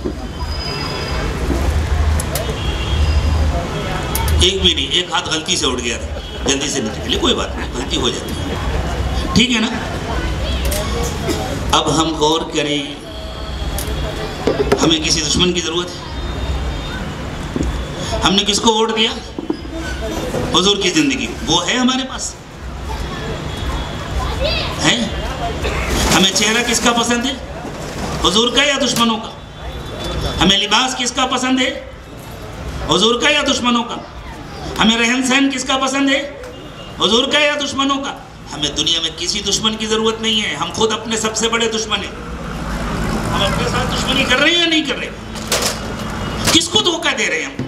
ایک بھی نہیں. ایک ہاتھ غلطی سے اٹھ گیا تھا، جلدی سے نہیں نکلے. کوئی بات نہیں، غلطی ہو جاتی ہے، ٹھیک ہے نا. اب ہم غور کریں، ہمیں کسی دشمن کی ضرورت ہے؟ ہم نے کس کو ووٹ دیا؟ حضور کی زندگی. وہ ہے ہمارے پاس ہے؟ ہمیں چہرہ کس کا پسند ہے؟ حضور کا یا دشمنوں کا؟ ہمیں لباس کس کا پسند ہے؟ حضور کا یا دشمنوں کا؟ ہمیں رہن سہن کس کا پسند ہے؟ حضور کا یا دشمنوں کا؟ ہمیں دنیا میں کسی دشمن کی ضرورت نہیں ہے. ہم خود اپنے سب سے بڑے دشمن ہیں. ہم اپنے ساتھ دشمنی کر رہے ہیں یا نہیں کر رہے؟ کس کو دھوکہ دے رہے ہیں ہم؟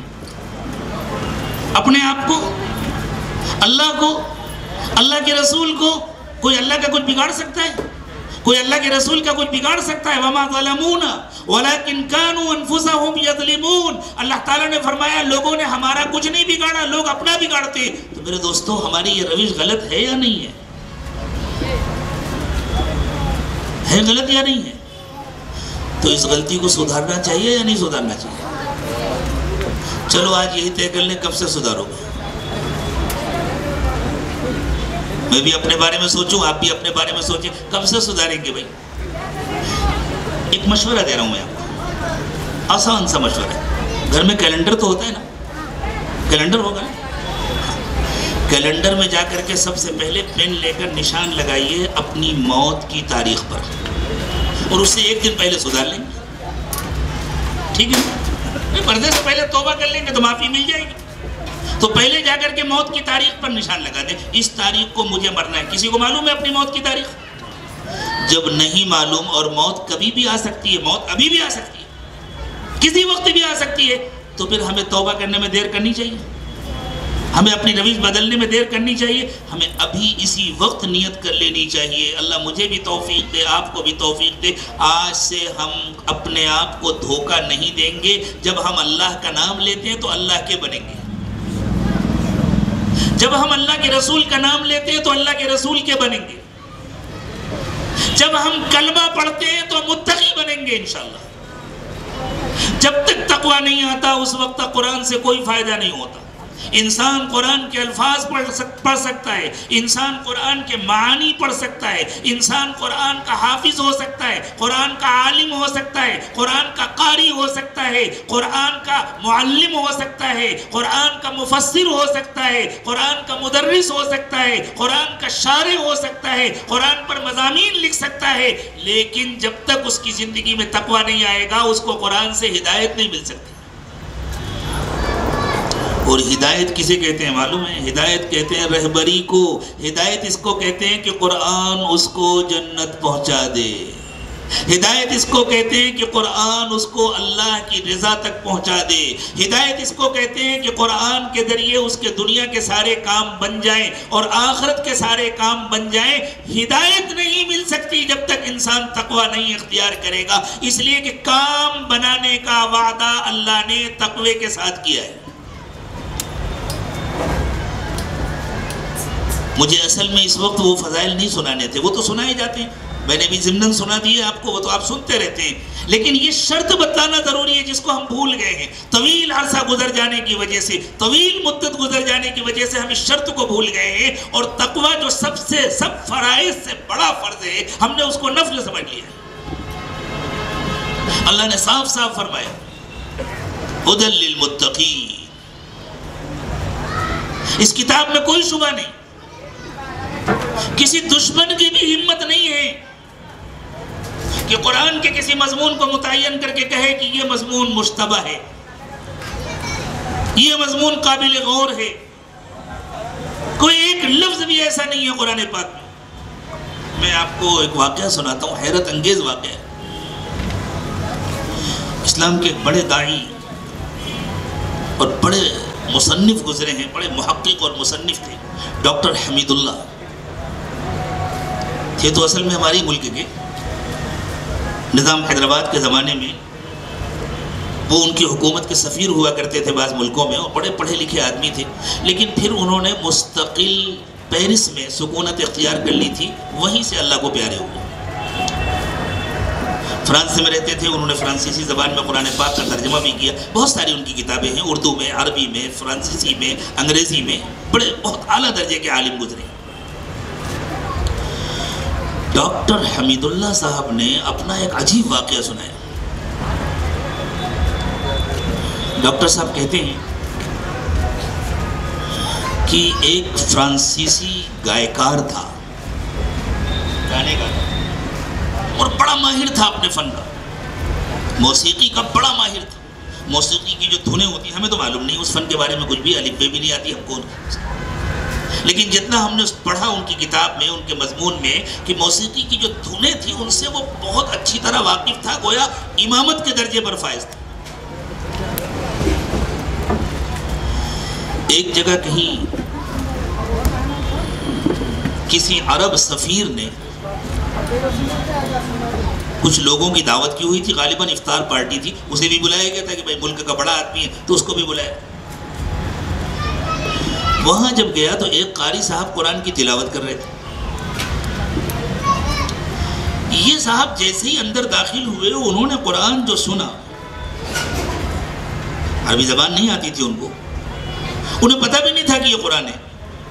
اپنے آپ کو، اللہ کو، اللہ کے رسول کو. کوئی اللہ کا کچھ بگاڑ سکتا ہے؟ کوئی اللہ کے رسول کا کچھ بگاڑ سکتا ہے؟ وَمَا ظَلَمُونَ وَلَكِنْ كَانُوا أَنفُسَهُمْ يَظْلِمُونَ. اللہ تعالیٰ نے فرمایا لوگوں نے ہمارا کچھ نہیں بگاڑا، لوگ اپنا بگاڑتے. تو میرے دوستو، ہماری یہ روش غلط ہے یا نہیں ہے؟ ہے غلط یا نہیں ہے؟ تو اس غلطی کو سدھارنا چاہیے یا نہیں سدھارنا چاہیے؟ چلو آج یہی طے کر لیں کب سے سدھارو گے. میں بھی اپنے بارے میں سوچوں، آپ بھی اپنے بارے میں سوچیں، کب سے سدھاریں گے بھائی؟ ایک مشورہ دے رہا ہوں میں آپ کو، آسان سا مشورہ ہے. گھر میں کیلنڈر تو ہوتا ہے نا؟ کیلنڈر ہوگا نا؟ کیلنڈر میں جا کر کے سب سے پہلے پین لے کر نشان لگائیے اپنی موت کی تاریخ پر، اور اس سے ایک دن پہلے سدھار لیں گے. ٹھیک ہے؟ پردے سے پہلے توبہ کر لیں گے تو معافی مل جائے گی. تو پہلے جا کر کے موت کی تاریخ پر نشان لگا دیں، اس تاریخ کو مجھے مرنا ہے. کسی کو معلوم ہے اپنی موت کی تاریخ؟ جب نہیں معلوم، اور موت کبھی بھی آ سکتی ہے، موت ابھی بھی آ سکتی ہے، کسی وقت بھی آ سکتی ہے، تو پھر ہمیں توبہ کرنے میں دیر کرنی چاہیے، ہمیں اپنی روش بدلنے میں دیر کرنی چاہیے. ہمیں ابھی اسی وقت نیت کر لینی چاہیے. اللہ مجھے بھی توفیق دے، آپ کو بھی توفیق دے. آج سے ہم اپنے آپ کو دھوکہ نہیں دیں گے. جب ہم اللہ کا نام لیتے ہیں تو اللہ کے بنیں گے. جب ہم اللہ کے رسول کا نام لیتے ہیں تو اللہ کے رسول کے بنیں گے. جب ہم کلمہ پڑھتے ہیں تو متقی بنیں گے انشاءاللہ. جب تک تقوی نہیں آتا اس وقت تک قرآن سے کوئی فائدہ نہیں ہوتا. انسان قرآن کے الفاظ پڑھ سکتا ہے، انسان قرآن کے معانی پڑھ سکتا ہے، انسان قرآن کا حافظ ہو سکتا ہے، قرآن کا عالم ہو سکتا ہے، قرآن کا قاری ہو سکتا ہے، قرآن کا معلم ہو سکتا ہے، قرآن کا مفسر ہو سکتا ہے، قرآن کا مدرس ہو سکتا ہے، قرآن کا شارح ہو سکتا ہے، قرآن پر مضامین لکھ سکتا ہے. لیکن جب تک اس کی زندگی میں تقوی نہیں آئے گا اس کو قرآن سے ہدایت نہیں مل سکتی. اور ہدایت کسے کہتے ہیں معلوم ہے؟ ہدایت کہتے ہیں رہبری کو. ہدایت اس کو کہتے ہیں کہ قرآن اس کو جنت پہنچا دے. ہدایت اس کو کہتے ہیں کہ قرآن اس کو اللہ کی رضا تک پہنچا دے. ہدایت اس کو کہتے ہیں کہ قرآن کے ذریعے اس کے دنیا کے سارے کام بن جائیں اور آخرت کے سارے کام بن جائیں. ہدایت نہیں مل سکتی جب تک انسان تقوی نہیں اختیار کرے گا. اس لیے کہ کام بنانے کا وعدہ اللہ نے تقوی کے ساتھ کیا ہے. مجھے اصل میں اس وقت وہ فضائل نہیں سنانے تھے، وہ تو سنائے جاتے ہیں، میں نے بھی ضمناً سنا دیے آپ کو، وہ تو آپ سنتے رہتے ہیں. لیکن یہ شرط بتلانا ضروری ہے جس کو ہم بھول گئے ہیں. طویل عرصہ گزر جانے کی وجہ سے، طویل مدت گزر جانے کی وجہ سے ہم اس شرط کو بھول گئے ہیں. اور تقوی جو سب فرائض سے بڑا فرض ہے، ہم نے اس کو نفل سمجھ لیا. اللہ نے صاف صاف فرمایا ھدی للمتقین. اس کتاب میں کوئی شبہ نہیں، کسی دشمن کی بھی ہمت نہیں ہے کہ قرآن کے کسی مضمون کو متعین کر کے کہے کہ یہ مضمون مشتبہ ہے، یہ مضمون قابل غور ہے. کوئی ایک لفظ بھی ایسا نہیں ہے قرآن پاک میں. میں آپ کو ایک واقعہ سناتا ہوں، حیرت انگیز واقعہ. اسلام کے ایک بڑے داعی اور بڑے مصنف گزرے ہیں، بڑے محقق اور مصنف تھے، ڈاکٹر حمید اللہ تھے. تو اصل میں ہماری ملک کے نظام حیدرآباد کے زمانے میں وہ ان کی حکومت کے سفیر ہوا کرتے تھے بعض ملکوں میں، اور بڑے پڑھے لکھے آدمی تھے. لیکن پھر انہوں نے مستقل پیرس میں سکونت اختیار کر لی تھی، وہیں سے اللہ کو پیارے ہوئے. فرانس میں رہتے تھے، انہوں نے فرانسیسی زبان میں قرآن پاک کا ترجمہ بھی کیا. بہت ساری ان کی کتابیں ہیں، اردو میں، عربی میں، فرانسیسی میں، انگریزی میں. بڑے بہت اعلیٰ درجے کے عالم گزرے. ڈاکٹر حمید اللہ صاحب نے اپنا ایک عجیب واقعہ سنایا. ڈاکٹر صاحب کہتے ہیں کہ ایک فرانسیسی گائیکار تھا، گانے گاتا اور بڑا ماہر تھا اپنے فن کا، موسیقی کا بڑا ماہر تھا. موسیقی کی جو دھنیں ہوتی ہیں، ہمیں تو معلوم نہیں اس فن کے بارے میں کچھ بھی، الف بے بھی نہیں آتی ہم کو، لیکن جتنا ہم نے پڑھا ان کی کتاب میں، ان کے مضمون میں، کہ موسیقی کی جو دھنیں تھی ان سے وہ بہت اچھی طرح واقف تھا، گویا امامت کے درجے پر فائز تھا. ایک جگہ کہیں کسی عرب سفیر نے کچھ لوگوں کی دعوت کی ہوئی تھی، غالباً افطار پارٹی تھی، اسے بھی بلایا گیا تھا کہ بھائی ملک کا بڑا آدمی ہے تو اس کو بھی بلایا. وہاں جب گیا تو ایک قاری صاحب قرآن کی تلاوت کر رہے تھے. یہ صاحب جیسے ہی اندر داخل ہوئے، انہوں نے قرآن جو سنا، عربی زبان نہیں آتی تھی ان کو، انہیں پتہ بھی نہیں تھا کہ یہ قرآن ہے،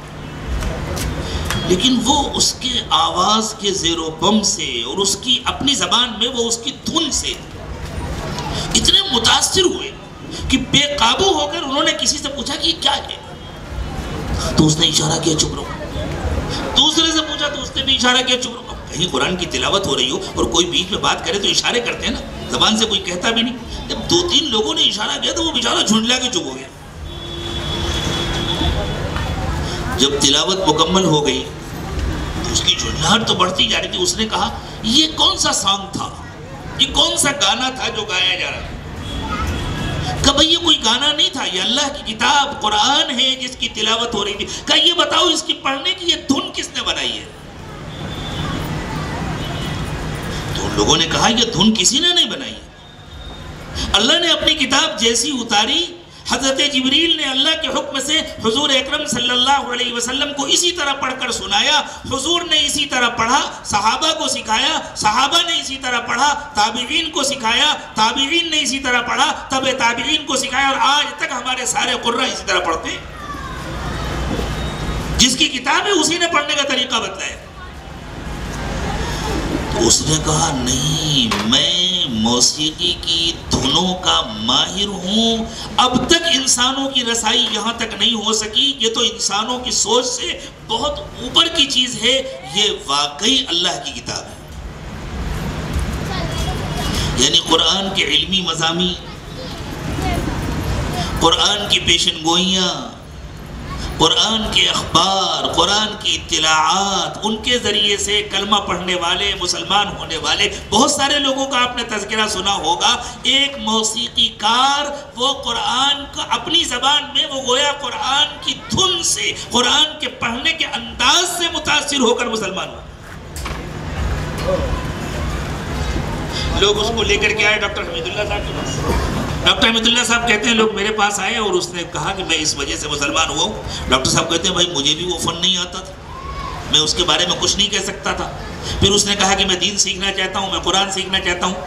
لیکن وہ اس کے آواز کے زیر و بم سے اور اس کی اپنی زبان میں وہ اس کی دھن سے اتنے متاثر ہوئے کہ بے قابو ہو کر انہوں نے کسی سے پوچھا کہ یہ کیا ہے، تو اس نے اشارہ کیا چپ رہو. دوسرے سے پوچھا تو اس نے بھی اشارہ کیا چپ رہو. کہیں قرآن کی تلاوت ہو رہی ہو اور کوئی بیچ میں بات کرے تو اشارے کرتے ہیں نا، زبان سے کوئی کہتا بھی نہیں. جب 2-3 لوگوں نے اشارہ کیا تو وہ بیچارہ جھنجلا کے چپ ہو گیا. جب تلاوت مکمل ہو گئی تو اس کی جھنجھلاہٹ تو بڑھتی جا رہی تھی. اس نے کہا یہ کون سا سانگ تھا، یہ کون سا گانا تھا جو گایا جا رہا تھا؟ کہ بھئی یہ کوئی گانا نہیں تھا، یہ اللہ کی کتاب قرآن ہے جس کی تلاوت ہو رہی تھی. کہ یہ بتاؤ اس کی پڑھنے کی یہ دھن کس نے بنائی ہے؟ تو ان لوگوں نے کہا یہ دھن کسی نے نہیں بنائی ہے، اللہ نے اپنی کتاب جیسی اتاری، حضرت جبریل نے اللہ کے حکم سے حضور اکرم صلی اللہ علیہ وسلم کو اسی طرح پڑھ کر سنایا، حضور نے اسی طرح پڑھا، صحابہ کو سکھایا، صحابہ نے اسی طرح پڑھا، تابعین کو سکھایا، تابعین نے اسی طرح پڑھا، تبع تابعین کو سکھایا، اور آج تک ہمارے سارے قرآن اسی طرح پڑھتے ہیں. جس کی کتاب ہے اسی نے پڑھنے کا طریقہ بتلایا. تو اس نے کہا نہیں، میں موسیقی کی دھنوں کا ماہر ہوں، اب تک انسانوں کی رسائی یہاں تک نہیں ہو سکی، یہ تو انسانوں کی سوچ سے بہت اوپر کی چیز ہے، یہ واقعی اللہ کی کتاب ہے. یعنی قرآن کے علمی مضامین، قرآن کی پیشن گوئیاں، قرآن کے اخبار، قرآن کی اطلاعات، ان کے ذریعے سے کلمہ پڑھنے والے، مسلمان ہونے والے بہت سارے لوگوں کا آپ نے تذکرہ سنا ہوگا. ایک موسیقی کار وہ قرآن کا اپنی زبان میں وہ گویا قرآن کی دھن سے، قرآن کے پڑھنے کے انداز سے متاثر ہو کر مسلمان ہوا. لوگ اس کو لے کر کے آئے ڈاکٹر حمید اللہ صاحب کے پاس. ڈاکٹر حمید اللہ صاحب کہتے ہیں لوگ میرے پاس آئے اور اس نے کہا کہ میں اس وجہ سے مسلمان ہوا ہوں. ڈاکٹر صاحب کہتے ہیں بھائی مجھے بھی وہ فن نہیں آتا تھا، میں اس کے بارے میں کچھ نہیں کہہ سکتا تھا. پھر اس نے کہا کہ میں دین سیکھنا چاہتا ہوں، میں قرآن سیکھنا چاہتا ہوں.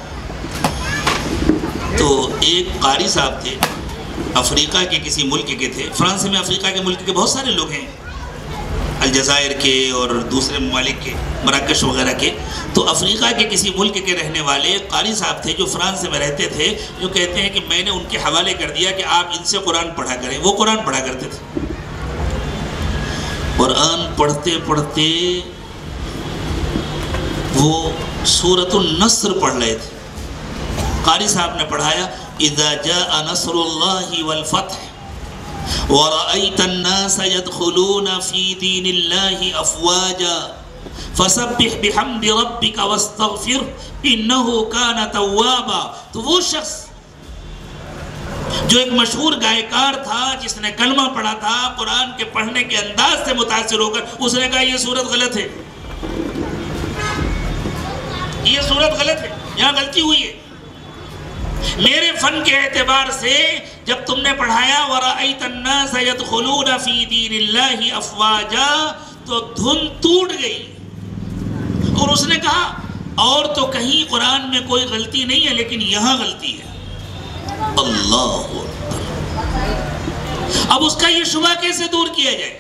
تو ایک قاری صاحب تھے، افریقہ کے کسی ملک کے تھے. فرانس میں افریقہ کے ملک کے بہت سارے لوگ ہیں، الجزائر کے اور دوسرے ممالک کے، مراکش وغیرہ کے. تو افریقہ کے کسی ملک کے رہنے والے قاری صاحب تھے جو فرانس میں رہتے تھے، جو کہتے ہیں کہ میں نے ان کے حوالے کر دیا کہ آپ ان سے قرآن پڑھا کریں. وہ قرآن پڑھا کرتے تھے. قرآن پڑھتے پڑھتے وہ سورۃ النصر پڑھ رہے تھے، قاری صاحب نے پڑھایا اذا جاء نصر اللہ والفتح ورأيت الناس يدخلون في دين الله أفواجا فسبح بحمد ربك واستغفر إنه كان توابا. تو وہ شخص جو ایک مشہور گائیکار تھا، جس نے کلمہ پڑھا تھا، قرآن کے پڑھنے کے انداز سے متاثر ہو کر اس نے کہا یہ صورت غلط ہے، یہ صورت غلط ہے، یہاں غلطی ہوئی ہے. میرے فن کے اعتبار سے جب تم نے پڑھایا وَرَأَيْتَ النَّاسَ يَدْخُلُونَ فِي دِينِ اللَّهِ أَفْوَاجًا تو دھن ٹوٹ گئی. اور اس نے کہا اور تو کہیں قرآن میں کوئی غلطی نہیں ہے لیکن یہاں غلطی ہے. اللہ اکبر. اب اس کا یہ شبہ کیسے دور کیا جائے؟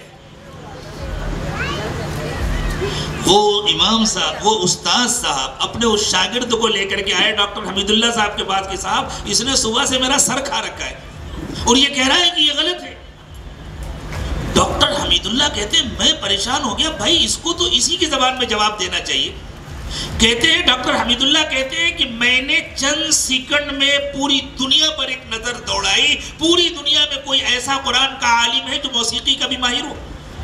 وہ امام صاحب، وہ استاد صاحب اپنے اس شاگرد کو لے کر کے آئے ڈاکٹر حمید اللہ صاحب کے پاس کہ صاحب اس نے صبح سے میرا سر کھا رکھا ہے اور یہ کہہ رہا ہے کہ یہ غلط ہے. ڈاکٹر حمید اللہ کہتے ہیں میں پریشان ہو گیا، بھائی اس کو تو اسی کی زبان میں جواب دینا چاہیے. کہتے ہیں ڈاکٹر حمید اللہ کہتے ہیں کہ میں نے چند سیکنڈ میں پوری دنیا پر ایک نظر دوڑائی، پوری دنیا میں کوئی ایسا قرآن کا عالم ہے جو موسیقی کا بھی ماہر ہو؟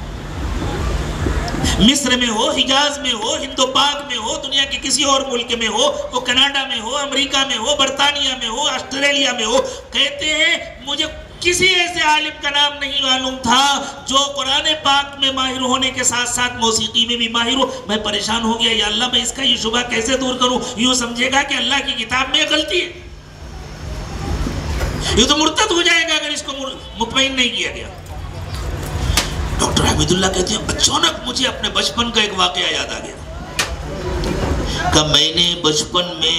مصر میں ہو، حجاز میں ہو، ہند و پاک میں ہو، دنیا کے کسی اور ملک میں ہو، وہ کینیڈا میں ہو، امریکہ میں ہو، برطانیہ میں ہو، آسٹریلیا میں ہو. کہتے ہیں مجھے کسی ایسے عالم کا نام نہیں معلوم تھا جو قرآن پاک میں ماہر ہونے کے ساتھ ساتھ موسیقی میں بھی ماہر ہو. میں پریشان ہو گیا، یا اللہ میں اس کا یہ شبہ کیسے دور کروں؟ یوں سمجھے گا کہ اللہ کی کتاب میں غلطی ہے، یہ تو مرتد ہو جائے گا اگر اس کو مطمئن نہیں کیا گیا. ڈاکٹر حمید اللہ کہتے ہیں اچانک مجھے اپنے بچپن کا ایک واقعہ یاد آ گیا کہ میں نے بچپن میں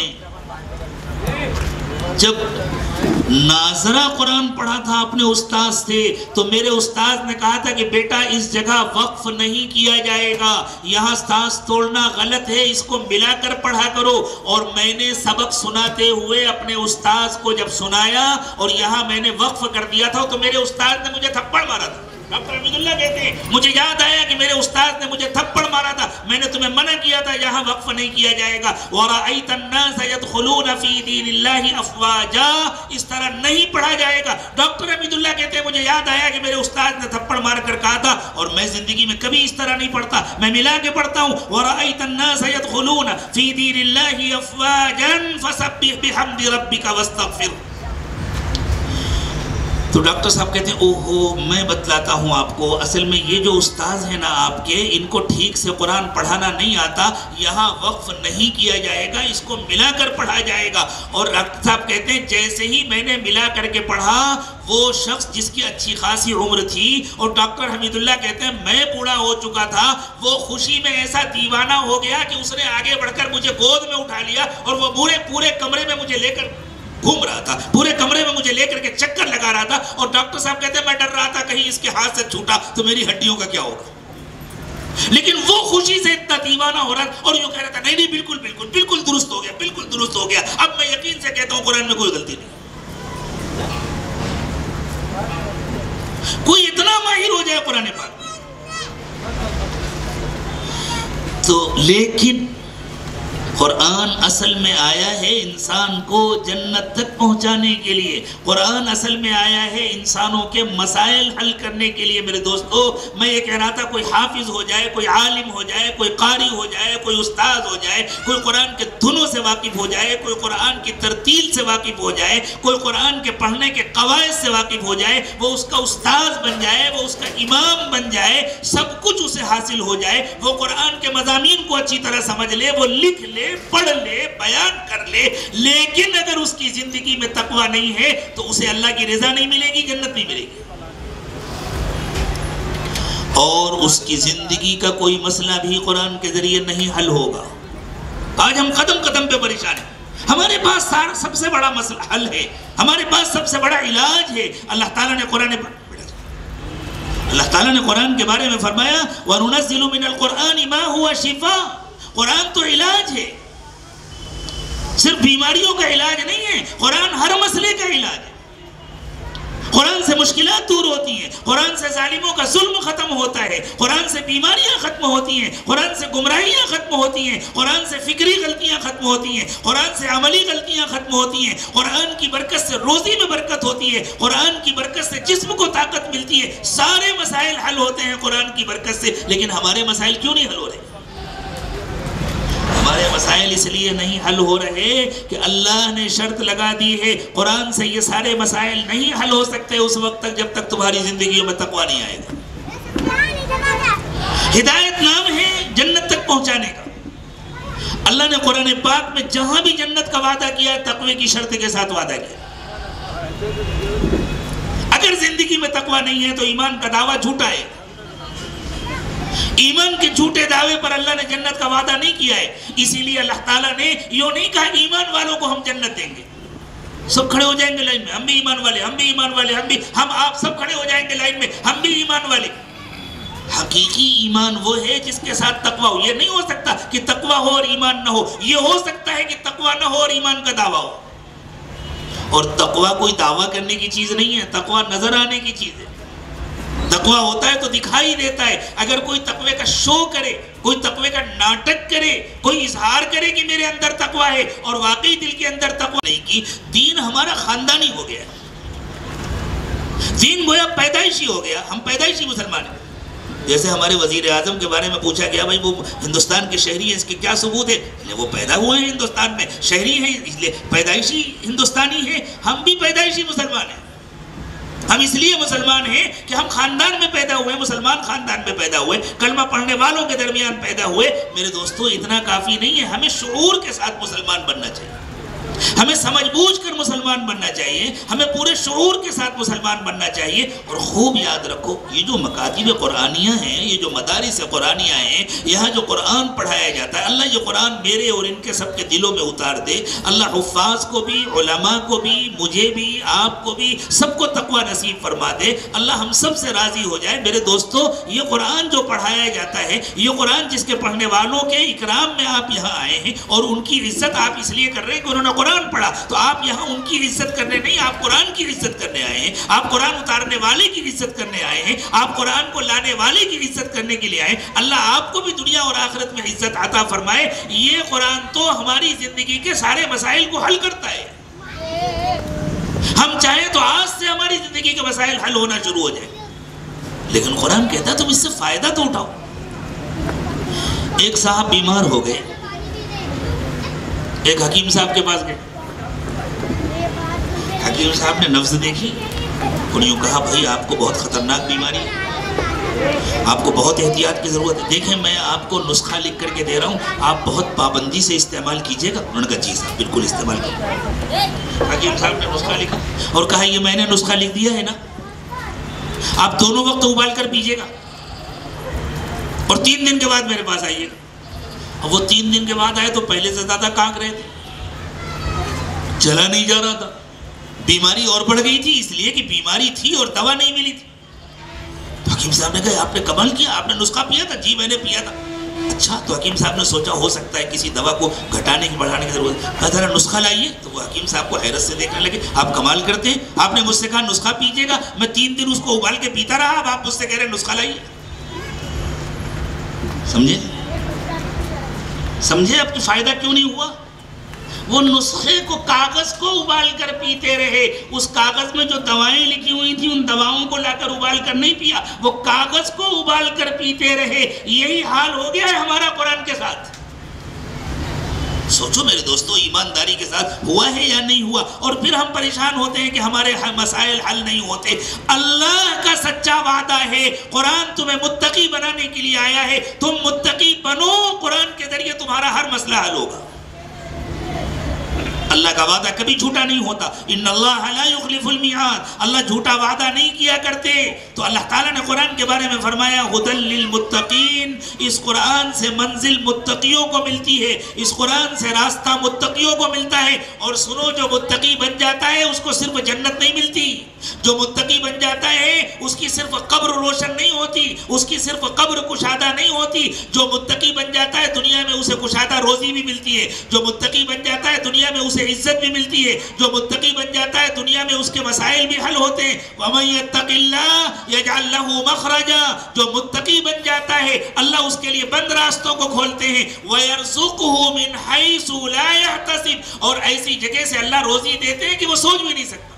جب ناظرہ قرآن پڑھا تھا اپنے استاد سے تو میرے استاد نے کہا تھا کہ بیٹا اس جگہ وقف نہیں کیا جائے گا، یہاں سانس توڑنا غلط ہے، اس کو ملا کر پڑھا کرو. اور میں نے سبق سناتے ہوئے اپنے استاد کو جب سنایا اور یہاں میں نے وقف کر دیا تھا تو میرے استاد نے مجھے تھپڑ مارا تھا. ڈاکٹر حمید اللہ کہتے ہیں مجھے یاد آیا کہ میرے استاد نے مجھے تھپڑ مارا تھا، میں نے تمہیں منع کیا تھا یہاں وقف نہیں کیا جائے گا. وَرَأَيْتَ النَّاسَ يَدْخُلُونَ فِي دِينِ اللَّهِ أَفْوَاجًا، اس طرح نہیں پڑھا جائے گا. ڈاکٹر حمید اللہ کہتے ہیں مجھے یاد آیا کہ میرے استاد نے تھپڑ مار کر کہا تھا اور میں زندگی میں کبھی اس طرح نہیں پڑھتا، میں ملا کے پڑھتا ہوں. وَرَأَيْتَ النَّاسَ يَدْخُلُونَ فِي دِينِ اللَّهِ أَفْوَاجًا فَسَبِّحْ بِحَمْدِ رَبِّكَ وَاسْتَغْفِرْ. تو ڈاکٹر صاحب کہتے ہیں اوہو میں بتلاتا ہوں آپ کو، اصل میں یہ جو استاذ ہیں نا آپ کے، ان کو ٹھیک سے قرآن پڑھانا نہیں آتا، یہاں وقف نہیں کیا جائے گا، اس کو ملا کر پڑھا جائے گا. اور ڈاکٹر صاحب کہتے ہیں جیسے ہی میں نے ملا کر کے پڑھا، وہ شخص جس کی اچھی خاصی عمر تھی اور ڈاکٹر حمید اللہ کہتے ہیں میں بوڑھا ہو چکا تھا، وہ خوشی میں ایسا دیوانہ ہو گیا کہ اس نے آگے بڑھ کر مجھے گود میں اٹھا لیا اور وہ پورے کمرے میں مجھے لے کر گھوم رہا تھا، پورے کمرے میں مجھے لے کر کے چکر لگا رہا تھا. اور ڈاکٹر صاحب کہتے ہیں میں ڈر رہا تھا کہیں اس کے ہاتھ سے چھوٹا تو میری ہڈیوں کا کیا ہوگا. لیکن وہ خوشی سے اتنا دیوانہ ہو رہا اور یوں کہہ رہا تھا نہیں بالکل درست ہو گیا، بالکل درست ہو گیا. اب میں یقین سے کہتا ہوں قرآن میں کوئی غلطی نہیں. کوئی اتنا ماہر ہو جائے قرآن پاک تو، لیکن قرآن اصل میں آیا ہے انسان کو جنت تک پہنچانے کے لیے. قرآن اصل میں آیا ہے انسانوں کے مسائل حل کرنے کے لیے. میرے دوستو میں یہ کہہ رہا تھا کوئی حافظ ہو جائے، کوئی عالم ہو جائے، کوئی قاری ہو جائے، کوئی استاد ہو جائے، کوئی قرآن کے دھنوں سے واقف ہو جائے، کوئی قرآن کی ترتیل سے واقف ہو جائے، کوئی قرآن کے پڑھنے کے قواعد سے واقف ہو جائے، وہ اس کا استاد بن جائے، وہ اس کا امام بن جائے، سب کچھ اسے حاصل ہو جائے، وہ قرآن کے مضامین کو اچھی طرح سمجھ لے، وہ لکھ لے، پڑھ لے، بیان کر لے، لیکن اگر اس کی زندگی میں تقوی نہیں ہے تو اسے اللہ کی رضا نہیں ملے گی، جنت نہیں ملے گی، اور اس کی زندگی کا کوئی مسئلہ بھی قرآن کے ذریعے نہیں حل ہوگا. آج ہم قدم قدم پہ پریشان ہیں. ہمارے پاس سب سے بڑا مسئلہ حل ہے، ہمارے پاس سب سے بڑا علاج ہے. اللہ تعالیٰ نے قرآن کے بارے میں فرمایا وَنُنَزِّلُ مِنَ الْقُرْآنِ مَا هُوَ شِفَاءٌ. قرآن تو علاج ہے، صرف بیماریوں کا علاج نہیں ہے، قرآن ہر مسئلے کا علاج ہے. قرآن سے مشکلات دور ہوتی ہوتی ہیں، قرآن سے ظالموں کا ظلم ختم ہوتا ہے، قرآن سے بیماریاں ختم ہوتی ہیں، قرآن سے گمراہیاں ختم ہوتی ہیں، قرآن سے فکری غلطیاں ختم ہوتی ہیں، قرآن سے عملی غلطیاں ختم ہوتی ہیں، قرآن کی برکت سے روزی میں برکت ہوتی ہے، قرآن کی برکت سے جسم کو طاقت ملتی ہے، سارے مسائل حل ہوتے ہیں قرآن کی برکت سے۔ لیکن ہمارے مسائل کیوں نہیں حل ہو رہے؟ ہمارے مسائل اس لیے نہیں حل ہو رہے کہ اللہ نے شرط لگا دی ہے قرآن سے یہ سارے مسائل نہیں حل ہو سکتے اس وقت تک جب تک تمہاری زندگیوں میں تقویٰ نہیں آئے گا۔ ہدایت نام ہے جنت تک پہنچانے کا۔ اللہ نے قرآن پاک میں جہاں بھی جنت کا وعدہ کیا تقوی کی شرط کے ساتھ وعدہ کیا۔ اگر زندگی میں تقویٰ نہیں ہے تو ایمان کا دعویٰ جھوٹا ہے۔ ایمان کے جھوٹے دعوے پر اللہ نے جنت کا وعدہ نہیں کیا ہے، اسی لیے اللہ تعالیٰ نے یوں نہیں کہا ایمان والوں کو ہم جنت دیں گے۔ سب کھڑے ہو جائیں گے لائن میں، ہم بھی ایمان والے، ہم بھی ایمان والے، ہم آپ سب کھڑے ہو جائیں گے لائن میں، ہم بھی ایمان والے۔ حقیقی ایمان وہ ہے جس کے ساتھ تقویٰ ہو۔ یہ نہیں ہو سکتا کہ تقویٰ ہو اور ایمان نہ ہو، یہ ہو سکتا ہے کہ تقویٰ نہ ہو اور ایمان کا دعویٰ ہو۔ اور تقویٰ کوئی دعویٰ کرنے کی چیز نہیں ہے، تقویٰ نظر آنے کی چیز ہے۔ تقویٰ ہوتا ہے تو دکھائی دیتا ہے۔ اگر کوئی تقوی کا شو کرے، کوئی تقوی کا ناٹک کرے، کوئی اظہار کرے کہ میرے اندر تقویٰ ہے اور واقعی دل کے اندر تقویٰ نہیں کی، دین ہمارا خاندانی ہو گیا، دین گویا پیدائشی ہو گیا، ہم پیدائشی مسلمان ہیں۔ جیسے ہمارے وزیر اعظم کے بارے میں پوچھا گیا بھائی وہ ہندوستان کے شہری ہیں، اس کے کیا ثبوت ہے؟ وہ پیدا ہوئے ہیں ہندوستان میں، شہری ہیں، اس لیے پیدائشی ہندوستانی ہیں۔ ہم بھی پیدائشی مسلمان ہیں۔ ہم اس لیے مسلمان ہیں کہ ہم خاندان میں پیدا ہوئے، مسلمان خاندان میں پیدا ہوئے، کلمہ پڑھنے والوں کے درمیان پیدا ہوئے۔ میرے دوستو اتنا کافی نہیں ہے، ہمیں شعور کے ساتھ مسلمان بننا چاہیے، ہمیں سمجھ بوجھ کر مسلمان بننا چاہیے، ہمیں پورے شعور کے ساتھ مسلمان بننا چاہیے۔ اور خوب یاد رکھو یہ جو مکاتب قرآنیہ ہیں، یہ جو مدارس قرآنیہ ہیں، یہاں جو قرآن پڑھایا جاتا ہے، اللہ یہ قرآن میرے اور ان کے سب کے دلوں میں اتار دے۔ اللہ حفاظ کو بھی، علماء کو بھی، مجھے بھی، آپ کو بھی، سب کو تقویٰ نصیب فرما دے۔ اللہ ہم سب سے راضی ہو جائے۔ میرے دوستو یہ قرآن جو پڑھایا جاتا ہے، یہ قرآن جس کے پڑھنے والوں کے اکرام میں آپ یہاں آئے ہیں اور ان کی عزت آپ اس لیے کر رہے ہیں کہ انہوں نے قرآن پڑھا، تو آپ یہاں ان کی عزت کرنے نہیں، آپ قرآن کی عزت کرنے آئے ہیں، آپ قرآن اتارنے والے کی عزت کرنے آئے ہیں، آپ قرآن کو لانے والے کی عزت کرنے کے لیے آئے ہیں۔ اللہ آپ کو بھی دنیا اور آخرت میں عزت عطا فرمائے۔ یہ قرآن تو ہماری زندگی کے سارے مسائل کو حل کرتا ہے۔ ہم چاہیں تو آج سے ہماری زندگی کے مسائل حل ہونا شروع ہو جائیں، لیکن قرآن کہتا ہے تم اس سے فائدہ تو اٹھاؤ۔ ایک صاحب بیمار ہو گئے، ایک حکیم صاحب کے پاس گئے۔ حکیم صاحب نے نبض دیکھی، انہوں نے کہا بھائی آپ کو بہت خطرناک بیماری ہے، آپ کو بہت احتیاط کی ضرورت ہے، دیکھیں میں آپ کو نسخہ لکھ کر کے دے رہا ہوں، آپ بہت پابندی سے استعمال کیجئے گا۔ انہوں نے کہا جی صاحب بالکل استعمال کیجئے۔ حکیم صاحب نے نسخہ لکھا اور کہا یہ میں نے نسخہ لکھ دیا ہے نا، آپ دونوں وقت ابال کر پیجئے گا اور 3 دن کے بعد میرے پاس آئیے گا۔ اور وہ 3 دن کے بعد آئے تو پہلے سے زیادہ کانپ رہے تھے، چلا نہیں جا رہا تھا، بیماری اور بڑھ گئی تھی اس لیے کہ بیماری تھی اور دوا نہیں ملی تھی۔ حکیم صاحب نے کہا آپ نے کمال کیا، آپ نے نسخہ پیا تھا؟ جی میں نے پیا تھا۔ اچھا، تو حکیم صاحب نے سوچا ہو سکتا ہے کسی دوا کو گھٹانے کی بڑھانے کی ضرورت ہے، کہا ذرا نسخہ لائیے۔ تو وہ حکیم صاحب کو حیرت سے دیکھنے لگے، آپ کمال کرتے ہیں، آپ نے مجھ سے کہا نسخہ پیجئے گا، میں 3 دن اس کو ابال کے پیتا رہا، اب آپ مجھ سے کہہ رہے ہیں نسخہ لائیے۔ سمجھے سمجھے اب کہ فائدہ کیوں نہیں ہوا؟ وہ نسخے کو، کاغذ کو ابال کر پیتے رہے، اس کاغذ میں جو دوائیں لکھی ہوئی تھیں ان دواؤں کو لا کر ابال کر نہیں پیا، وہ کاغذ کو ابال کر پیتے رہے۔ یہی حال ہو گیا ہے ہمارا قرآن کے ساتھ۔ سوچو میرے دوستو ایمانداری کے ساتھ ہوا ہے یا نہیں ہوا؟ اور پھر ہم پریشان ہوتے ہیں کہ ہمارے مسائل حل نہیں ہوتے۔ اللہ کا سچا وعدہ ہے، قرآن تمہیں متقی بنانے کے لیے آیا ہے، تم متقی بنو، قرآن کے ذریعے تمہارا ہر مسئلہ حل ہوگا۔ اللہ کا وعدہ کبھی جھوٹا نہیں ہوتا، ان اللہ لا یخلف المیعاد، اللہ جھوٹا وعدہ نہیں کیا کرتے۔ تو اللہ تعالیٰ نے قرآن کے بارے میں فرمایا ھدی للمتقین، اس قرآن سے منزل متقیوں کو ملتی ہے، اس قرآن سے راستہ متقیوں کو ملتا ہے۔ اور سنو جو متقی بن جاتا ہے اس کو صرف جنت نہیں ملتی، جو متقی بن جاتا ہے اس کی صرف قبر روشن نہیں ہوتی، اس کی صرف قبر کشادہ نہیں ہوتی، جو متقی بن جاتا ہے دنیا میں اسے کشادہ روزی بھی ملتی ہے، جو متقی بن جاتا ہے دنیا میں اسے عزت بھی ملتی ہے، جو متقی بن جاتا ہے دنیا میں اس کے مسائل بھی حل ہوتے ہیں۔ وَمَن يَتَّقِ اللَّهَ يَجْعَل لَّهُ مَخْرَجًا، جو متقی بن جاتا ہے اللہ اس کے لیے بند راستوں کو کھولتے ہیں۔ وَيَرْزُقْهُ مِنْ حَيْثُ لَا يَحْتَسِبُ، اور ایسی جگہ سے اللہ روزی دیتے ہیں کہ وہ سوچ بھی نہیں سکتا۔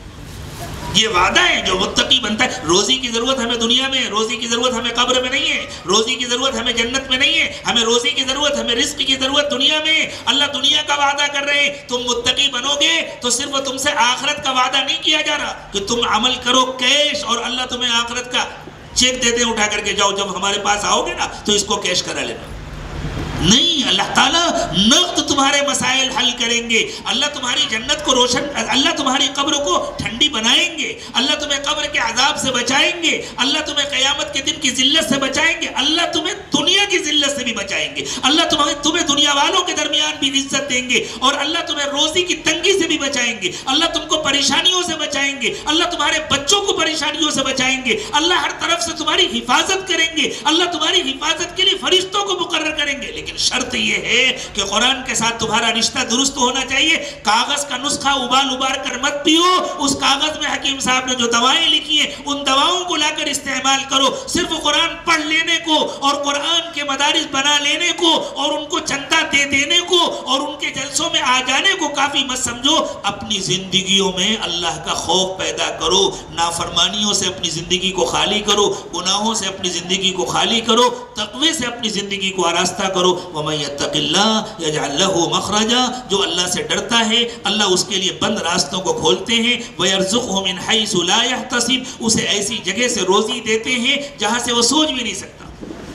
یہ وعدہ ہے جو متقی بنتا ہے۔ روزی کی ضرورت ہمیں دنیا میں، روزی کی ضرورت ہمیں قبر میں نہیں ہے، روزی کی ضرورت ہمیں جنت میں نہیں ہے، ہمیں روزی کی ضرورت، ہمیں رزق کی ضرورت دنیا میں۔ اللہ دنیا کا وعدہ کر رہے ہیں، تم متقی بنو گے تو صرف تم سے آخرت کا وعدہ نہیں کیا جا رہا کہ تم عمل کرو کیش اور اللہ تمہیں آخرت کا چیک دیتے ہیں اٹھا کر کے جاؤ، جب ہمارے پاس آؤ گے نا تو اس کو کیش کرا لینا۔ نہیں، اللہ تعالیٰ نقد تمہارے مسائل حل کریں گے، اللہ تمہاری جنت کو روشن، اللہ تمہاری قبر کو ٹھنڈی بنائیں گے، اللہ تمہیں قبر کے عذاب سے بچائیں گے، اللہ تمہیں قیامت کے دن کی ذلت سے بچائیں گے، اللہ تمہیں دنیا کی ذلت سے بھی بچائیں گے، اللہ تمہیں دنیا والوں کے درمیان بھی عزت دیں گے، اور اللہ تمہیں روزی کی تنگی سے بھی بچائیں گے، اللہ تم کو پریشانیوں سے بچائیں گے، اللہ تمہارے بچوں کو پریشانیوں سے بچائیں گے، اللہ ہر طرف سے تمہاری حفاظت کریں گے، اللہ تمہاری حفاظت کے لیے فرشتوں کو مقرر کریں گے۔ لیکن شرط یہ ہے کہ قرآن کے ساتھ تمہارا رشتہ درست ہونا چاہیے۔ کاغذ کا نسخہ ابال کر مت پیو، اس کاغذ میں حکیم صاحب نے جو دوائیں لکھی ہیں ان دواؤں کو لا کر استعمال کرو۔ صرف قرآن پڑھ لینے کو اور قرآن کے مدارس بنا لینے کو اور ان کو چندہ دے دینے کو اور ان کے جلسوں میں آ جانے کو کافی مت سمجھو۔ اپنی زندگیوں میں اللہ کا خوف پیدا کرو، نافرمانیوں سے اپنی زندگی کو خالی کرو، گناہوں سے اپنی زندگی کو خالی کرو، تقوی سے اپنی زندگی کو آراستہ کرو۔ وَمَن يَتَّقِ اللَّهَ يَجْعَل لَّهُ مَخْرَجًا، جو اللہ سے ڈرتا ہے اللہ اس کے لیے بند راستوں کو کھولتے ہیں۔ وَيَرْزُقْهُ مِنْ حَيْثُ لَا يَحْتَسِبُ، اسے ایسی جگہ سے روزی دیتے ہیں جہاں سے وہ سوچ بھی نہیں سکتا۔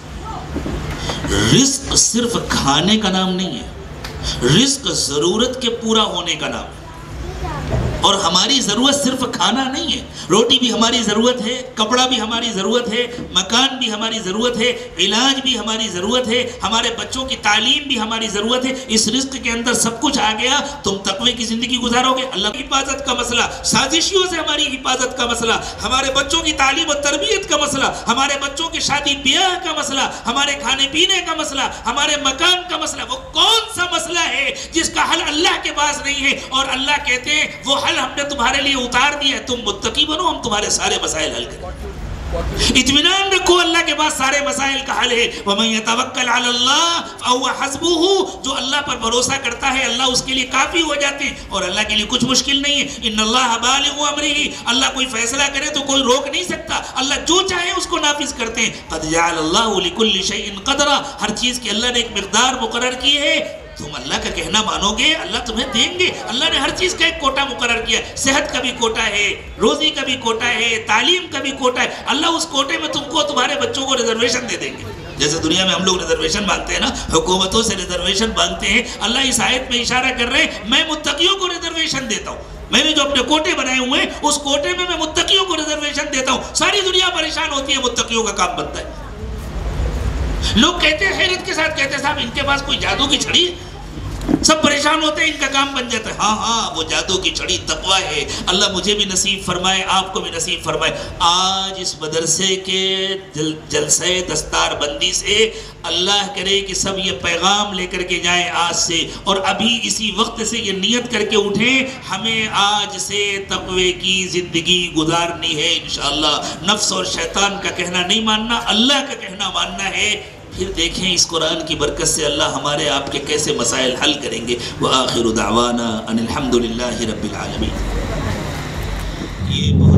رزق صرف کھانے کا نام نہیں ہے، رزق ضرورت کے پورا ہونے کا نام ہے، اور ہماری ضرورت صرف کھانا نہیں ہے، روٹی بھی ہماری ضرورت ہے، کپڑا بھی ہماری ضرورت ہے، مکان بھی ہماری ضرورت ہے، علاج بھی ہماری ضرورت ہے، ہمارے بچوں کی تعلیم بھی ہماری ضرورت ہے۔ اس رزق کے اندر سب کچھ آ گیا، تم تقوی کی زندگی گزارو گے، اللہ کی حفاظت کا مسئلہ، سازشیوں سے ہماری حفاظت کا مسئلہ، ہمارے بچوں کی تعلیم و تربیت کا مسئلہ، ہمارے بچوں کی شادی بیاہ کا مسئلہ، ہمارے کھانے پینے کا مسئلہ، ہمارے مکان کا مسئلہ، وہ کون سا مسئلہ ہے جس کا حل اللہ کے پاس نہیں ہے؟ اور اللہ کہتے ہیں وہ حل ہم نے تمہارے لیے اتار دیا ہے، تم متقی بنو، ہم تمہارے سارے مسائل حل کریں۔ اطمینان رکھو، اللہ کے پاس سارے مسائل کا حل ہے۔ وَمَن يَتَوَكَّلْ عَلَى اللَّهِ فَهُوَ حَسْبُهُ، جو اللہ پر بھروسہ کرتا ہے اللہ اس کے لیے کافی ہو جاتے ہیں، اور اللہ کے لیے کچھ مشکل نہیں ہے۔ إِنَّ اللَّهَ بَالِغُ أَمْرِهِ، اللہ کوئی فیصلہ کرے تو کوئی روک نہیں سکتا، اللہ جو چاہے اس کو نافذ کرتے ہیں۔ قَدْ جَعَلَ اللَّهُ لِكُلِّ شَيْءٍ قَدْرًا، ہر چیز کی اللہ نے ایک مقدار مقرر کی ہے، تم اللہ کا کہنا مانو گے اللہ تمہیں دیں گے۔ اللہ نے ہر چیز کا ایک کوٹا مقرر کیا، صحت کا بھی کوٹا ہے، روزی کا بھی کوٹا ہے، تعلیم کا بھی کوٹا ہے، اللہ اس کوٹے میں تم کو تمہارے بچوں کو ریزرویشن دے دیں گے۔ جیسے دنیا میں ہم لوگ ریزرویشن مانگتے ہیں نا، حکومتوں سے ریزرویشن مانگتے ہیں، اللہ اس آیت میں اشارہ کر رہے ہیں میں متقیوں کو ریزرویشن دیتا ہوں، میں نے جو اپنے کوٹے بنائے ہوئے ہیں اس کوٹے میں متقیوں کو ریزرویشن دیتا ہوں۔ ساری دنیا پریشان ہوتی ہے، متقیوں کا کام بنتا ہے۔ لوگ کہتے ہیں حیرت کے ساتھ کہتے ہیں صاحب ان کے پاس کوئی جادو کی چھڑی ہے، سب پریشان ہوتے ہیں ان کا کام بن جاتا ہے۔ ہاں وہ جادو کی چھڑی تقویٰ ہے، اللہ مجھے بھی نصیب فرمائے، آپ کو بھی نصیب فرمائے۔ آج اس مدرسے کے جلسہ دستار بندی سے اللہ کرے کہ سب یہ پیغام لے کر کے جائیں آج سے، اور ابھی اسی وقت سے یہ نیت کر کے اٹھیں ہمیں آج سے تقوی کی زندگی گزارنی ہے انشاءاللہ۔ نفس اور شیطان کا کہنا نہیں ماننا، اللہ کا کہنا ماننا ہے۔ پھر دیکھیں اس قرآن کی برکت سے اللہ ہمارے آپ کے کیسے مسائل حل کریں گے۔ وآخر دعوانا ان الحمدللہ رب العالمین۔ یہ